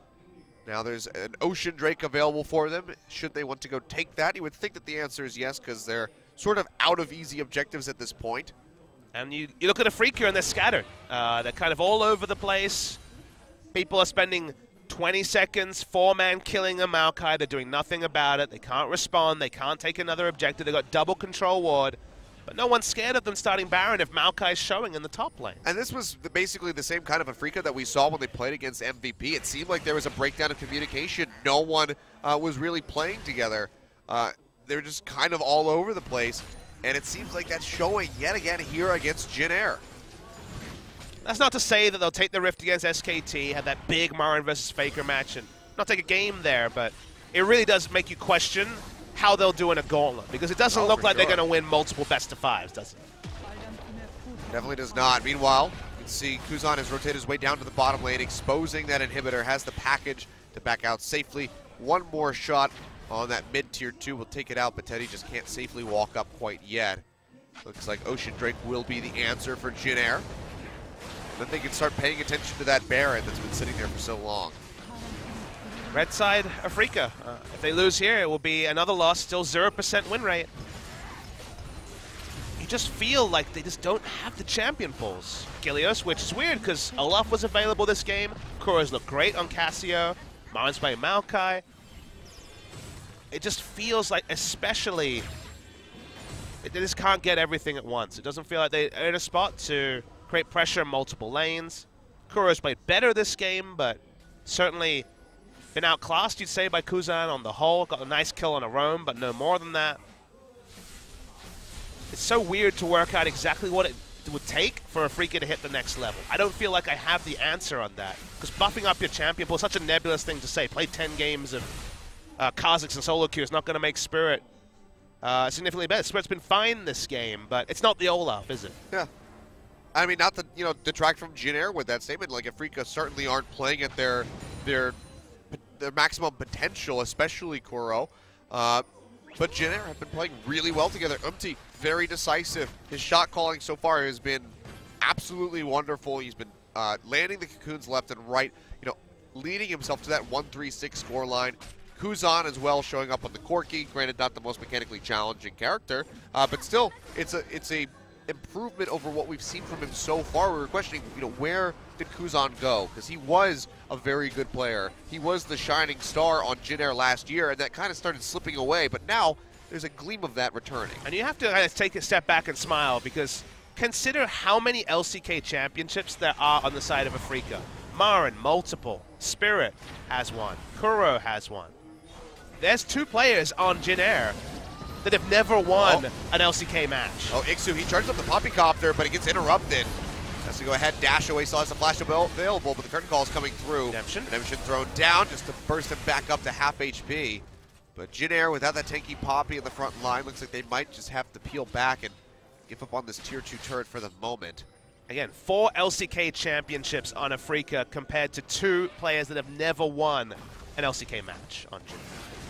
Now there's an Ocean Drake available for them. Should they want to go take that? You would think that the answer is yes, because they're sort of out of easy objectives at this point. And you, you look at Afreeca and they're scattered. Uh, they're kind of all over the place. People are spending twenty seconds, four-man killing a Maokai. They're doing nothing about it. They can't respond. They can't take another objective. They've got double control ward. But no one's scared of them starting Baron if Maokai's showing in the top lane. And this was the, basically the same kind of Afreeca that we saw when they played against M V P. It seemed like there was a breakdown of communication. No one uh, was really playing together. Uh, they were just kind of all over the place. And it seems like that's showing yet again here against Jin Air. That's not to say that they'll take the Rift against S K T, have that big Marin versus Faker match, and not take a game there, but it really does make you question how they'll do in a gauntlet, because it doesn't oh, look like sure. they're going to win multiple best of fives, does it? Definitely does not. Meanwhile, you can see Kuzan has rotated his way down to the bottom lane, exposing that inhibitor, has the package to back out safely. One more shot on that mid-tier two will take it out, but Teddy just can't safely walk up quite yet. Looks like Ocean Drake will be the answer for Jin Air. Then they can start paying attention to that Baron that's been sitting there for so long. Red side, Afreeca. Uh, if they lose here, it will be another loss, still zero percent win rate. You just feel like they just don't have the champion pulls. Gilios, which is weird because Olaf was available this game. Kuro's looked great on Cassio. Marin's playing Maokai. It just feels like, especially, they just can't get everything at once. It doesn't feel like they're in a spot to create pressure in multiple lanes. Kuro's played better this game, but certainly been outclassed, you'd say, by Kuzan on the whole. Got a nice kill on a roam, but no more than that. It's so weird to work out exactly what it would take for Afreeca to hit the next level. I don't feel like I have the answer on that, because buffing up your champion pool is such a nebulous thing to say. Play ten games of uh, Kha'Zix and solo queue is not going to make Spirit uh, significantly better. Spirit's been fine this game, but it's not the Olaf, is it? Yeah. I mean, not to, you know, detract from Jin Air with that statement. Like, Afreeca certainly aren't playing at their their their maximum potential, especially Kuro. Uh, but Jin Air have been playing really well together. Umti, very decisive. His shot calling so far has been absolutely wonderful. He's been uh, landing the cocoons left and right, you know, leading himself to that one three six score line. Kuzan as well showing up on the Corki. Granted, not the most mechanically challenging character, uh, but still, it's a it's a improvement over what we've seen from him so far. We were questioning, you know, where did Kuzan go? Because he was a very good player. He was the shining star on Jin Air last year, and that kind of started slipping away. But now there's a gleam of that returning. And you have to kind of take a step back and smile, because consider how many L C K championships there are on the side of Afreeca. Marin, multiple. Spirit has one. Kuro has one. There's two players on Jin Air that have never won oh. an L C K match. Oh, Ixu, he charges up the Poppycopter, but he gets interrupted. Has to go ahead, dash away, still has the flash available, but the curtain call is coming through. Redemption. Redemption thrown down just to burst him back up to half H P. But Jin Air, without that tanky Poppy in the front line, looks like they might just have to peel back and give up on this tier two turret for the moment. Again, four L C K championships on Afreeca compared to two players that have never won an L C K match on Jin Air.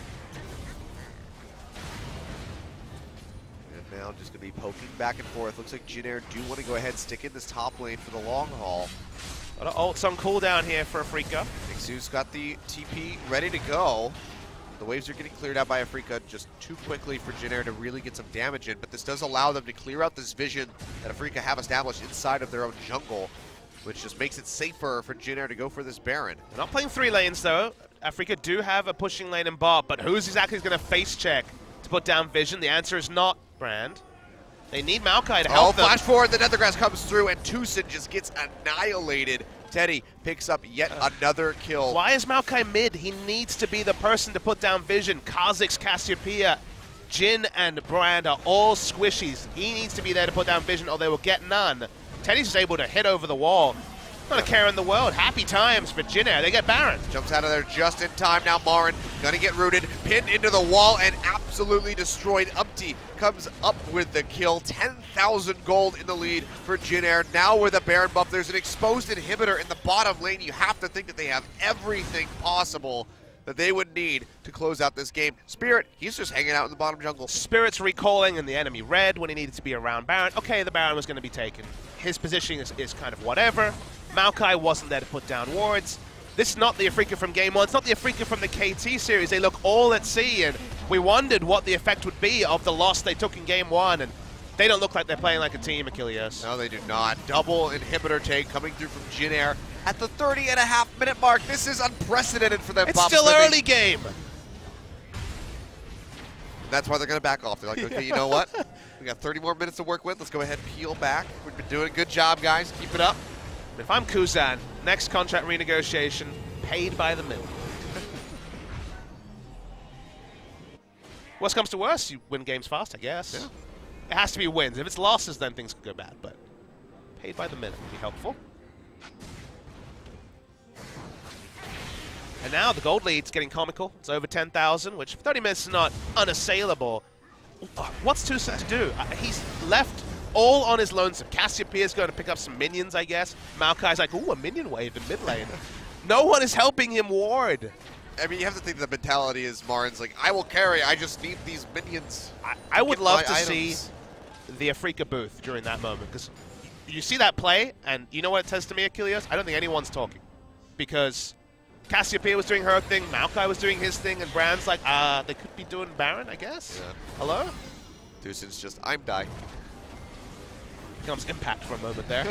Now just going to be poking back and forth. Looks like Jin Air do want to go ahead and stick in this top lane for the long haul. A lot of ults on cooldown here for Afreeca. Ixu's got the T P ready to go. The waves are getting cleared out by Afreeca just too quickly for Jin Air to really get some damage in, but this does allow them to clear out this vision that Afreeca have established inside of their own jungle, which just makes it safer for Jin Air to go for this Baron. They're not playing three lanes though. Afreeca do have a pushing lane in bot, but who's exactly going to face check to put down vision? The answer is not Brand. They need Maokai to help oh, them. Flash forward, the Nethergrass comes through, and Tucson just gets annihilated. Teddy picks up yet uh, another kill. Why is Maokai mid? He needs to be the person to put down vision. Kha'Zix, Cassiopeia, Jin, and Brand are all squishies. He needs to be there to put down vision, or they will get none. Teddy's just able to hit over the wall. Not a care in the world. Happy times for Jin Air. They get Baron. Jumps out of there just in time. Now Marin gonna get rooted, pinned into the wall, and absolutely destroyed. Umpty comes up with the kill. ten thousand gold in the lead for Jin Air. Now with a Baron buff, there's an exposed inhibitor in the bottom lane. You have to think that they have everything possible that they would need to close out this game. Spirit, he's just hanging out in the bottom jungle. Spirit's recalling and the enemy red when he needed to be around Baron. Okay, the Baron was going to be taken. His positioning is, is kind of whatever. Maokai wasn't there to put down wards. This is not the Afreeca from game one. It's not the Afreeca from the K T series. They look all at sea, and we wondered what the effect would be of the loss they took in game one, and they don't look like they're playing like a team, Achilles. No, they do not. Double inhibitor take coming through from Jin Air at the thirty and a half minute mark. This is unprecedented for them. It's Bob still Slipping. early game. That's why they're going to back off. They're like, okay, you know what? We got thirty more minutes to work with. Let's go ahead and peel back. We've been doing a good job, guys. Keep it up. If I'm Kuzan, next contract renegotiation, paid by the minute. Worst comes to worst, you win games fast, I guess. Yeah. It has to be wins. If it's losses, then things could go bad, but paid by the minute would be helpful. And now the gold lead's getting comical. It's over ten thousand, which for thirty minutes is not unassailable. What's Tucson to do? Uh, he's left all on his lonesome. Cassiopeia's going to pick up some minions, I guess. Maokai's like, ooh, a minion wave in mid lane. No one is helping him ward. I mean, you have to think the mentality is Marin's like, I will carry, I just need these minions. I, I would love to items. see the Afreeca booth during that moment, because you see that play, and you know what it says to me, Achilles? I don't think anyone's talking. Because Cassiopeia was doing her thing, Maokai was doing his thing, and Brand's like, uh, they could be doing Baron, I guess? Yeah. Hello? Tucson's just, I'm dying. Becomes Impact for a moment there.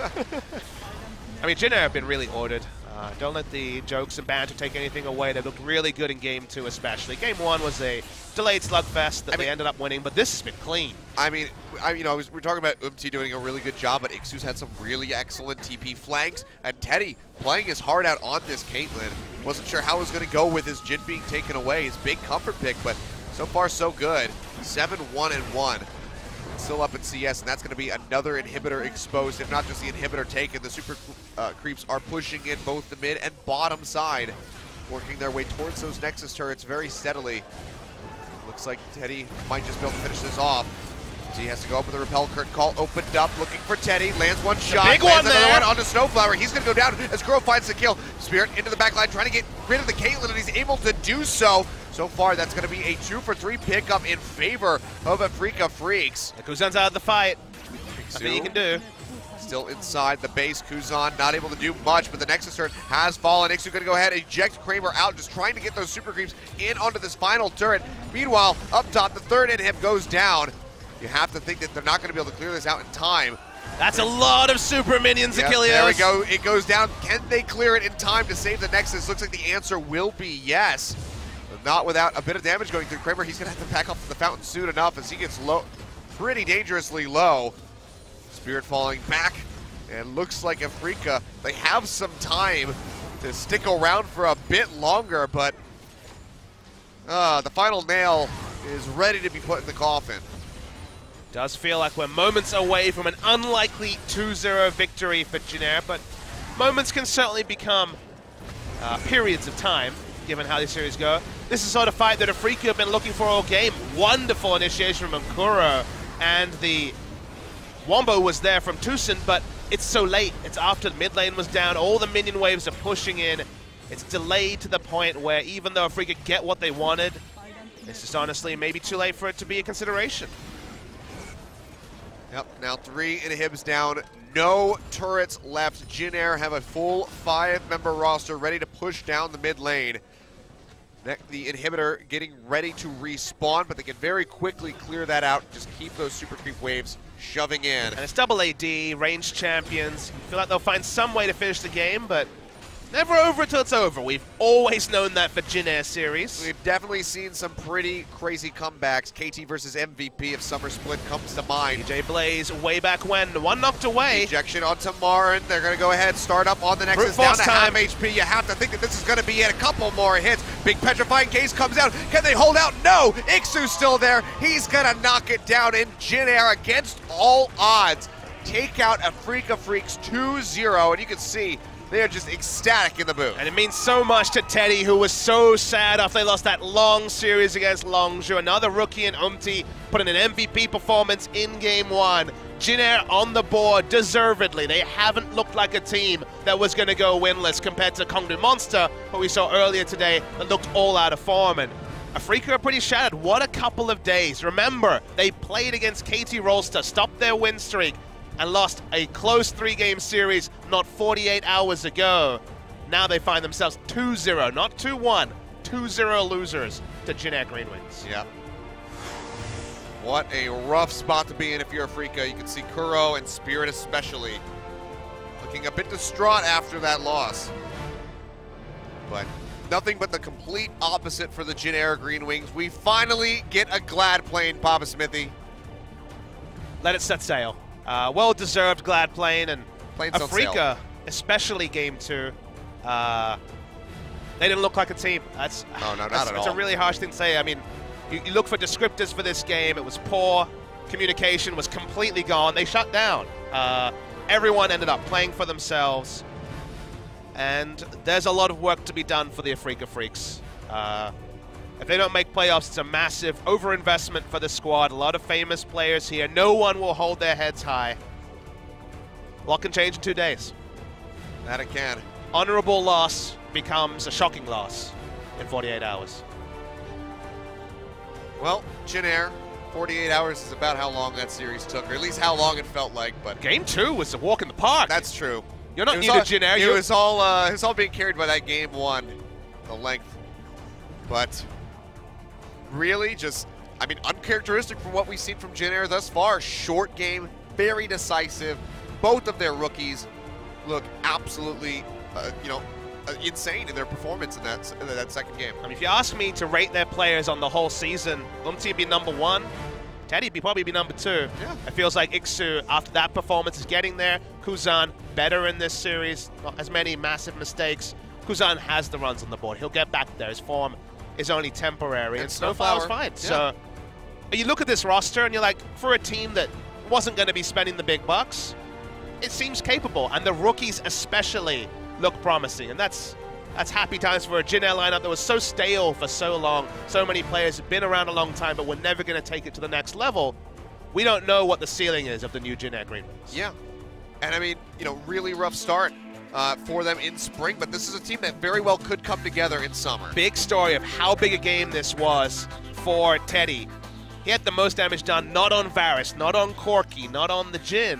I mean, Jin Air have been really ordered. Uh, don't let the jokes and banter take anything away. They looked really good in game two, especially. Game one was a delayed slugfest that I they mean, ended up winning, but this has been clean. I mean, I, you know, I was, we're talking about Umti doing a really good job, but Ixu's had some really excellent T P flanks, and Teddy playing his heart out on this Caitlyn. Wasn't sure how it was going to go with his Jin being taken away, his big comfort pick, but so far so good. seven one and one. Still up in C S, and that's going to be another inhibitor exposed, if not just the inhibitor taken. The super uh, creeps are pushing in both the mid and bottom side, working their way towards those Nexus turrets very steadily. Looks like Teddy might just be able to finish this off. So he has to go up with a repel curtain call, opened up, looking for Teddy, lands one shot, big lands one another there. one onto Snowflower. He's going to go down as Crow finds the kill. Spirit into the back line, trying to get rid of the Caitlyn, and he's able to do so. So far, that's going to be a two for three pickup in favor of Afreeca Freecs. Kuzan's out of the fight. Nothing you can do. Still still inside the base. Kuzan not able to do much, but the Nexus turret has fallen. Ixu going to go ahead and eject Kramer out, just trying to get those super creeps in onto this final turret. Meanwhile, up top, the third inhib goes down. You have to think that they're not going to be able to clear this out in time. That's a lot of super minions, Yep, Achilles. there we go. It goes down. Can they clear it in time to save the Nexus? Looks like the answer will be yes. But not without a bit of damage going through Kramer. He's going to have to back off the fountain soon enough as he gets low, pretty dangerously low. Spirit falling back. And looks like Afreeca, they have some time to stick around for a bit longer, but uh, the final nail is ready to be put in the coffin. Does feel like we're moments away from an unlikely two zero victory for Jin Air, but moments can certainly become uh, periods of time, given how these series go. This is the sort of fight that Afreeca have been looking for all game. Wonderful initiation from Kuro, and the Wombo was there from Tucson, but it's so late. It's after the mid lane was down, all the minion waves are pushing in. It's delayed to the point where even though Afreeca get what they wanted, it's just honestly maybe too late for it to be a consideration. Yep, now three inhibs down, no turrets left. Jin Air have a full five-member roster ready to push down the mid lane. The inhibitor getting ready to respawn, but they can very quickly clear that out. Just keep those super creep waves shoving in. And it's double A D, ranged champions. You feel like they'll find some way to finish the game, but never over until it's over. We've always known that for Jin Air series. We've definitely seen some pretty crazy comebacks. K T versus M V P of Summer Split comes to mind. D J Blaze way back when, one knocked away. Ejection onto Marin. They're going to go ahead, start up on the Nexus, down to half H P. You have to think that this is going to be it. A couple more hits. Big petrifying case comes out. Can they hold out? No! Ixu's still there. He's going to knock it down in Jin Air against all odds. Take out Afreeca Freecs two zero, and you can see they are just ecstatic in the booth. And it means so much to Teddy, who was so sad after they lost that long series against Longzhou. Another rookie in Umti put in an M V P performance in game one. Jin Air on the board, deservedly. They haven't looked like a team that was going to go winless compared to Kongdu Monster, who we saw earlier today, that looked all out of form. And Afreeca are pretty shattered. What a couple of days. Remember, they played against K T Rolster, stopped their win streak, and lost a close three-game series not forty-eight hours ago. Now they find themselves two zero, not two one, two zero losers to Jin Air Green Wings. Yeah. What a rough spot to be in if you're Afreeca. You can see Kuro and Spirit especially looking a bit distraught after that loss. But nothing but the complete opposite for the Jin Air Green Wings. We finally get a glad plane, Papa Smithy. Let it set sail. Uh, well-deserved glad plane, and Planes Afreeca, especially game two, uh, they didn't look like a team. That's, no, no, not that's, at that's all. a really harsh thing to say. I mean, you, you look for descriptors for this game. It was poor. Communication was completely gone. They shut down. Uh, everyone ended up playing for themselves, and there's a lot of work to be done for the Afreeca Freecs. Uh, If they don't make playoffs, it's a massive overinvestment for the squad. A lot of famous players here. No one will hold their heads high. A lot can change in two days. That it can. Honorable loss becomes a shocking loss in forty-eight hours. Well, Jin Air, forty-eight hours is about how long that series took, or at least how long it felt like. But game two was a walk in the park. That's true. You're not new all, to Jin Air. It was all uh, it was all being carried by that game one, the length. But really, just I mean, uncharacteristic from what we've seen from Jin Air thus far. Short game, very decisive. Both of their rookies look absolutely, uh, you know, uh, insane in their performance in that in that second game. I mean, if you ask me to rate their players on the whole season, Umti would be number one. Teddy would probably be number two. Yeah. It feels like Ixu, after that performance, is getting there. Kuzan, better in this series. Not as many massive mistakes. Kuzan has the runs on the board. He'll get back there. His form is only temporary. And, and Snowflower's fine. Yeah. So you look at this roster and you're like, for a team that wasn't going to be spending the big bucks, it seems capable. And the rookies especially look promising. And that's that's happy times for a Jin Air lineup that was so stale for so long. So many players have been around a long time, but we're never going to take it to the next level. We don't know what the ceiling is of the new Jin Air Green Wings. Yeah. And I mean, you know, really rough start uh, for them in spring, but this is a team that very well could come together in summer. Big story of how big a game this was for Teddy. He had the most damage done not on Varus, not on Corki, not on the Jin,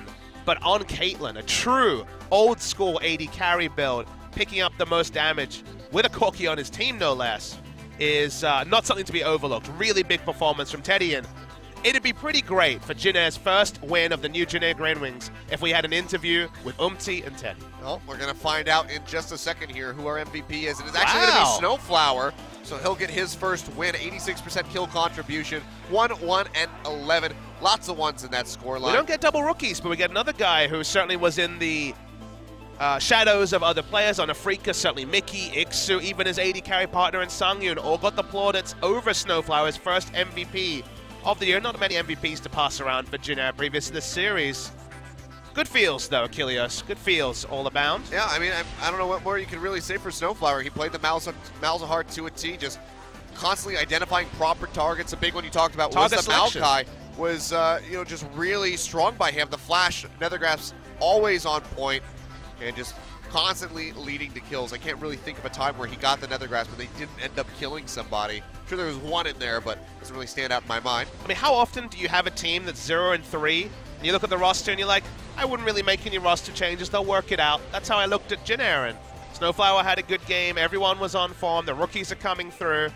but on Caitlyn, a true old-school A D carry build, picking up the most damage with a Corki on his team, no less, is uh, not something to be overlooked. Really big performance from Teddy, and it'd be pretty great for Jin Air's first win of the new Jin Air Green Wings if we had an interview with Umti and Teddy. Well, we're going to find out in just a second here who our M V P is. And it's actually Wow. going to be Snowflower, so he'll get his first win. eighty-six percent kill contribution, one, one, and eleven. Lots of ones in that scoreline. We don't get double rookies, but we get another guy who certainly was in the uh, shadows of other players on Afreeca. Certainly Mickey, Ixu, even his A D carry partner in Sangyun all got the plaudits over Snowflower's first M V P of the year. Not many M V Ps to pass around for Jin Air previous to this series. Good feels, though, Achilles. Good feels all abound. Yeah, I mean, I, I don't know what more you can really say for Snowflower. He played the Mouse Malzahar to a T, just constantly identifying proper targets. A big one you talked about Target was the selection. Maokai. Was, uh, you know, just really strong by him. The Flash, Nethergraph's always on point and just constantly leading to kills. I can't really think of a time where he got the Nethergraphs, but they didn't end up killing somebody. I'm sure there was one in there, but it doesn't really stand out in my mind. I mean, how often do you have a team that's zero and three, and you look at the roster and you're like, I wouldn't really make any roster changes, they'll work it out. That's how I looked at Jin Air, and Snowflower had a good game, everyone was on form, the rookies are coming through.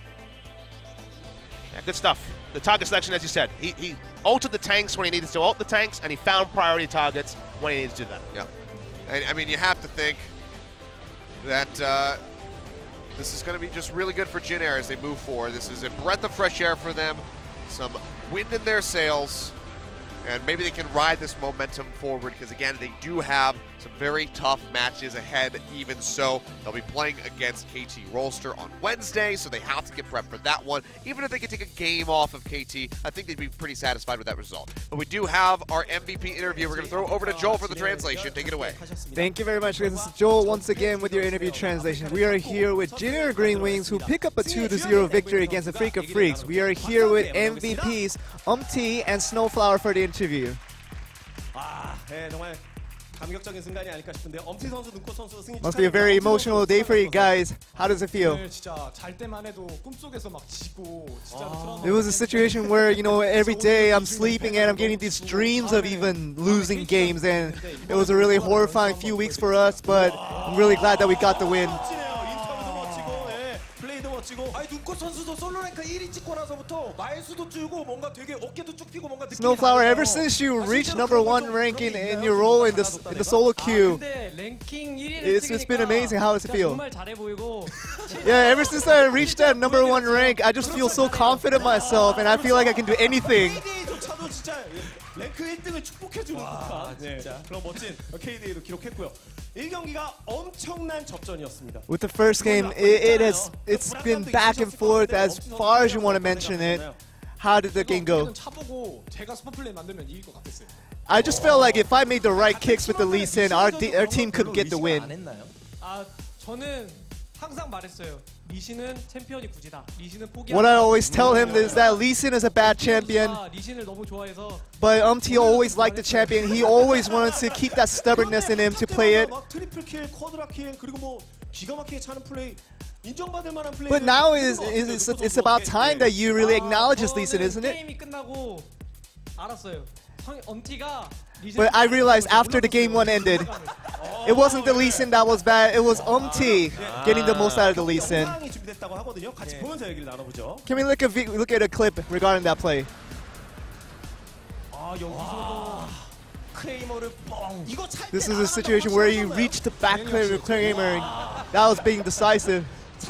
Yeah, good stuff. The target selection, as you said, he, he altered the tanks when he needed to alter the tanks, and he found priority targets when he needed to do that. Yeah. And, I mean, you have to think that uh, this is going to be just really good for Jin Air as they move forward. This is a breath of fresh air for them, some wind in their sails, and maybe they can ride this momentum forward because, again, they do have some very tough matches ahead. Even so, they'll be playing against K T Rolster on Wednesday, so they have to get prepped for that one. Even if they could take a game off of K T, I think they'd be pretty satisfied with that result. But we do have our M V P interview. We're going to throw over to Joel for the translation. Take it away. Thank you very much. This is Joel once again with your interview translation. We are here with Jin Air Green Wings, who pick up a two to zero victory against Afreeca Freecs. We are here with M V Ps Umti and Snowflower for the interview. Must be a very emotional day for you guys. How does it feel? It was a situation where, you know, every day I'm sleeping and I'm getting these dreams of even losing games, and it was a really horrifying few weeks for us, but I'm really glad that we got the win. Snowflower, ever since you reached number one ranking in your role in the, in the solo queue, it's, it's been amazing. How does it feel? Yeah, ever since I reached that number one rank, I just feel so confident in myself, and I feel like I can do anything. 랭크 일 등을 축복해주는 듯한 네, 그런 멋진 케이디에이도 기록했고요. 일 경기가 엄청난 접전이었습니다. With the first game, it, it has it's been back and forth as far as you want to mention it. How did the game go? I just felt like if I made the right kicks with the Lee Sin, our, our team could get the win. 아, 저는 항상 말했어요. 리신은 챔피언이 굳이다. 리신은 포기하지. What I always tell him is that Lee Sin is a bad champion, 리신을 너무 좋아해서. but Umti always liked the champion. He always wanted to keep that stubbornness in him to play it. 트리플 킬, 쿼드라 킬, 그리고 뭐 기가 막히게 차는 플레이. 인정받을 만한 플레이. But now is is it's about time that you really acknowledge this, Lee Sin, isn't it? 게임이 끝나고 알았어요. 엄티가 But I realized after the game one ended, it wasn't the Lee Sin that was bad, it was Umti getting the most out of the Lee Sin. Can we look, a, look at a clip regarding that play? This is a situation where you reach the back Kramer. That was being decisive.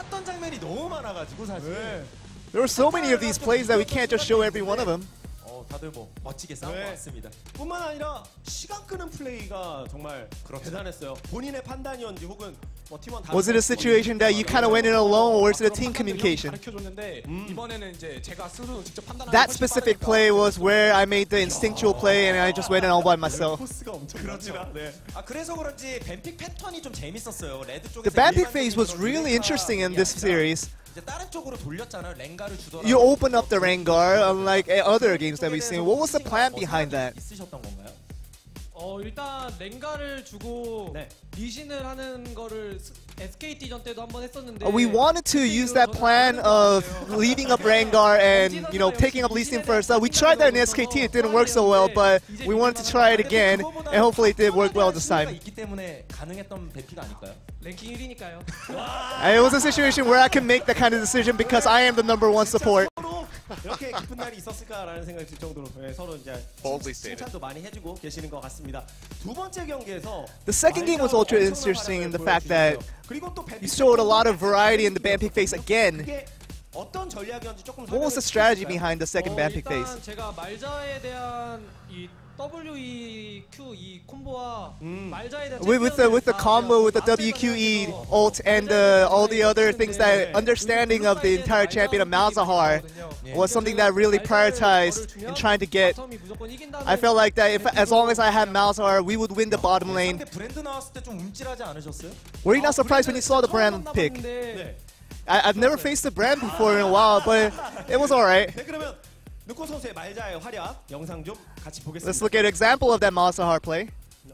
There were so many of these plays that we can't just show every one of them. 다들 뭐 멋지게 싸운 것 같습니다. 뿐만 아니라 시간 끄는 플레이가 정말 대단했어요. 본인의 판단이었는지 혹은 뭐 팀원 다 Was it a situation that you kind of went in alone, or is it a team communication? 이번에는 이제 제가 스스로 직접 판단하는 That specific play was where I made the instinctual play and I just went in all by myself. 그렇지나. 네. 아 그래서 그런지 뱀픽 패턴이 좀 재밌었어요. 레드 쪽에서 The Bampic phase was really interesting in this series. 다른 쪽으로 돌렸잖아요. 랭가를 주더라도. You open up the Rengar, unlike other games that we've seen. What was the plan behind that? 있으셨던 건가요? 어 일단 랭가를 주고 네. 리신을 하는 거를 에스케이티전 때도 한번 했었는데 Uh, we wanted to use that plan of leading up Rengar and, you know, taking up Lee Sin first. Uh, we tried that in S K T, it didn't work so well, but we wanted to try it again, and hopefully it did work well this time. 있기 때문에 가능했던 배피가 아닐까요? 랭킹 일 위니까요. And it was a situation where I can make that kind of decision because I am the number one support. 이렇게 기쁜 날이 있었을까라는 생각이 들 정도로 예, 서로 이제 Boldly stated. 칭찬도 많이 해주고 계시는 것 같습니다. 두 번째 경기에서 The second game was ultra interesting in the fact that 그리고 또 you showed a lot of variety in the Bampick phase again. 이게 어떤 전략이었는지 조금 What was the strategy behind the second 어, Bampick 일단 phase? 제가 말자에 대한 이 W E Q 이 콤보와 말자에 대한 With, with the with the combo with the W Q E ult and uh, all the other things, that understanding of the entire champion of Malzahar was something that really prioritized in trying to get. I felt like that if as long as I had Malzahar, we would win the bottom lane. 상대 브랜드 나왔을 때 좀 움찔하지 않으셨어요? Were you not surprised when you saw the brand pick? 네. I, I've never faced the brand before in a while, but it was alright. 네, 그러면 누코 선수의 말자의 활약 영상 좀 같이 보겠습니다. Let's look at an example of that Malzahar play.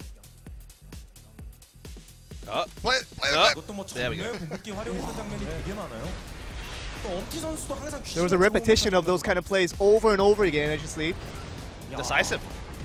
Oh, Play, play Oh. that. 이것도 뭐 There we 정말 궁극기 활용하는 장면이 되게 많아요. 또 엄티 선수도 항상 There was a repetition of those kind of plays over and over again, as you see. decisive.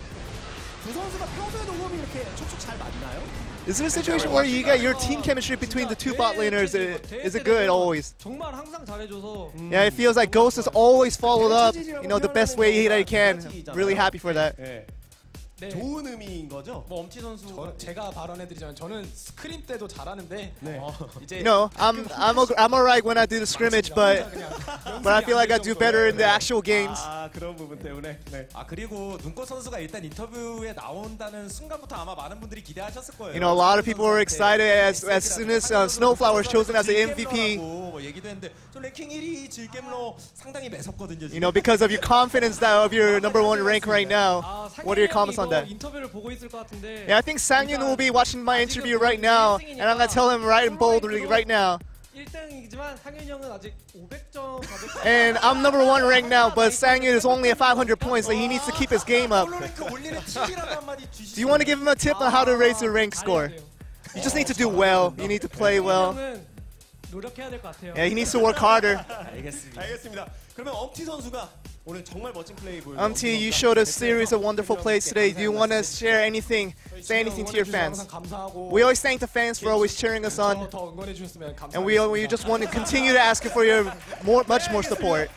두 선수가 평소에도 호흡이 이렇게 촉촉 잘 맞나요? Is there a situation where you get your team chemistry between the two bot laners? Is it good always? 정말 항상 잘해줘서 Yeah, it feels like Ghost has always followed up, you know, the best way that he can. Really happy for that. 네. 네. 좋은 의미인 거죠? 뭐 엄치 선수 저, 제가 발언해드리자면 저는 스크림 때도 잘하는데 네. 어, 이제 No, I'm I'm o- I'm alright when I do the scrimmage, but but I feel like I do better in the actual games. 아 그런 부분 때문에. 네. 아 그리고 눈꽃 선수가 일단 인터뷰에 나온다는 순간부터 아마 많은 분들이 기대하셨을 거예요. You know, a lot of people were excited as as soon as uh, Snowflower was chosen as the M V P. 뭐 얘기도 했는데 저 랭킹 일 위 질겜러 상당히 매섭거든요. You know, because of your confidence that of your number one rank right now. 아, What are your comments on that? 인터뷰를 보고 있을 것 같은데. Yeah, I think Sangyun will be watching my interview right now, and I'm gonna tell him right and boldly right now. 일 등이지만 상윤이 형은 아직 오백 점, 사백 점. And I'm number one ranked now, but Sangyun is only at five hundred points, so he needs to keep his game up. 랭크 올리는 팁이라도 한마디 주시죠. Do you want to give him a tip on how to raise your rank score? You just need to do well. You need to play well. 형은 노력해야 될 것 같아요. Yeah, he needs to work harder. 알겠습니다. 알겠습니다. 그러면 엄티 선수가 오늘 정말 멋진 플레이 보여줬습니다. Umti, you showed a series of wonderful plays today. Do you want to share anything? Say anything to your fans. 감사하고 We always thank the fans for always cheering us on, 더 응원해 주셨으면 and we we just want to continue to ask you for your more, much more support.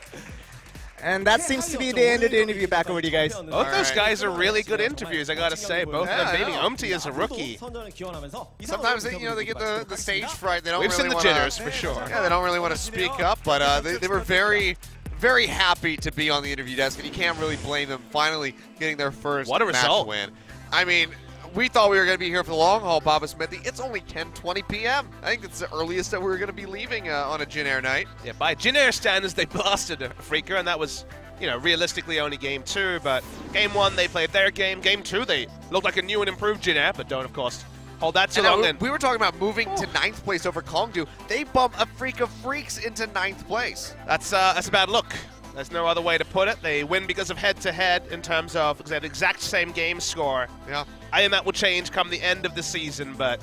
And that seems to be the end of the interview. Back over to you guys. Both those guys are really good interviews, I gotta say. Both of them Yeah, beating I know. Umti as a rookie. Sometimes they, you know, they get the, the stage fright. They don't We've really seen the wanna, jitters for sure. Yeah, they don't really want to speak up, but uh, they, they were very, very happy to be on the interview desk, and you can't really blame them finally getting their first What a match result. win. I mean, we thought we were going to be here for the long haul, Baba Smithy. It's only ten twenty p m I think it's the earliest that we were going to be leaving uh, on a Jin Air night. Yeah, by Jin Air standards, they blasted Afreeca, and that was, you know, realistically only game two. But game one, they played their game. Game two, they looked like a new and improved Jin Air, but don't, of course, hold that too And, uh, long. we, Then we were talking about moving to ninth place over Kongdu. They bump Afreeca Freecs into ninth place. that's uh, that's a bad look. There's no other way to put it. They win because of head-to-head in terms of because they have the exact same game score. Yeah. I think that will change come the end of the season, but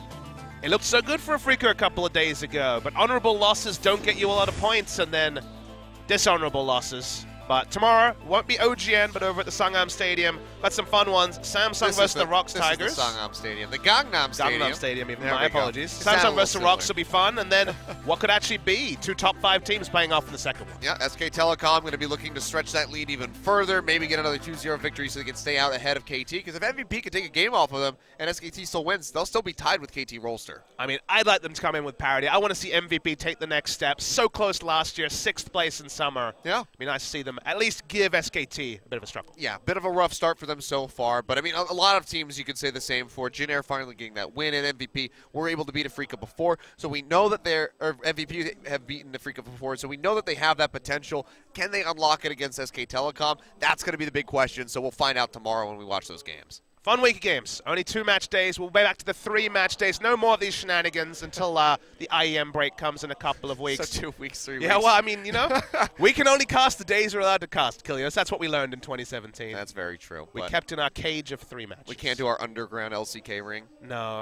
it looked so good for Afreeca a couple of days ago. But honorable losses don't get you a lot of points, and then dishonorable losses. But tomorrow won't be O G N, but over at the Sangam Stadium, got some fun ones. Samsung This versus is the, Rocks this Tigers. Is the Gangnam Stadium. The Gangnam Stadium. Gangnam Stadium, even. There My we go. apologies. It sounded a Samsung little versus the Rocks similar. will be fun, and then what could actually be two top five teams playing off in the second one. Yeah, S K Telecom going to be looking to stretch that lead even further, maybe get another two zero victory so they can stay out ahead of K T. Because if M V P can take a game off of them and S K T still wins, they'll still be tied with K T Rolster. I mean, I'd like them to come in with parity. I want to see M V P take the next step. So close last year, sixth place in summer. Yeah. It'd be nice to see them at least give S K T a bit of a struggle. Yeah, bit of a rough start for them so far, but I mean, a, a lot of teams you could say the same for. Jin Air finally getting that win, and M V P were able to beat Afreeca before, so we know that they're, or M V P have beaten Afreeca before, so we know that they have that potential. Can they unlock it against S K Telecom? That's going to be the big question, so we'll find out tomorrow when we watch those games. Fun week of games. Only two match days. We'll be back to the three match days. No more of these shenanigans until uh, the I E M break comes in a couple of weeks. So two weeks, three Yeah, weeks. well, I mean, you know, we can only cast the days we're allowed to cast, Kilios. That's what we learned in twenty seventeen. That's very true. We but kept in our cage of three matches. we can't do our underground L C K ring. No.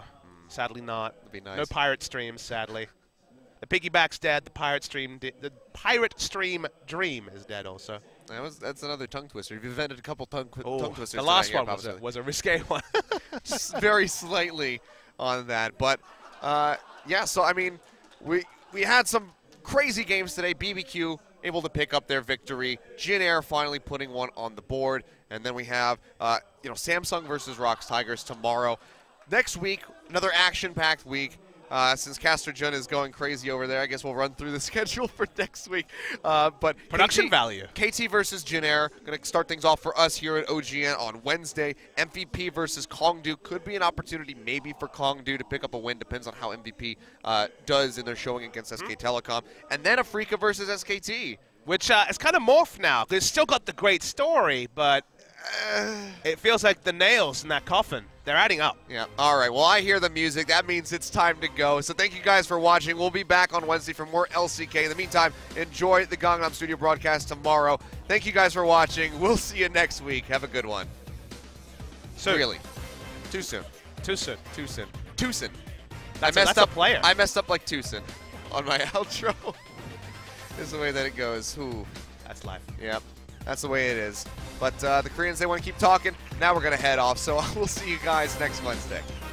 Sadly not. That'd be nice. No pirate streams, sadly. The piggyback's dead. The pirate stream, di the pirate stream dream is dead also. That was that's another tongue twister. You've invented a couple tongue, Oh, tongue twisters. the last tonight, one yeah, was a, obviously. was a risque one. Just very slightly on that, but uh, yeah. So I mean, we we had some crazy games today. B B Q able to pick up their victory. Jin Air finally putting one on the board, and then we have uh, you know Samsung versus Rocks Tigers tomorrow. Next week, another action-packed week. Uh, since Caster Jun is going crazy over there, I guess we'll run through the schedule for next week. Uh, but Production K T, value. K T versus Jin Air going to start things off for us here at O G N on Wednesday. M V P versus Kongdu could be an opportunity maybe for Kongdu to pick up a win. Depends on how M V P uh, does in their showing against S K Telecom. And then Afreeca versus S K T. Which uh, is kind of morphed now. It's still got the great story, but uh, it feels like the nails in that coffin, they're adding up. Yeah. All right. Well, I hear the music. That means it's time to go. So thank you guys for watching. We'll be back on Wednesday for more L C K. In the meantime, enjoy the Gangnam Studio broadcast tomorrow. Thank you guys for watching. We'll see you next week. Have a good one. Soon. Really. Too soon. Too soon. Too soon. Too soon. That's I a- messed that's a up. player. I messed up like Tucson on my outro. This is the way that it goes. Ooh. That's life. Yep. That's the way it is. But uh, the Koreans, they want to keep talking. Now we're going to head off. So we'll see you guys next Wednesday.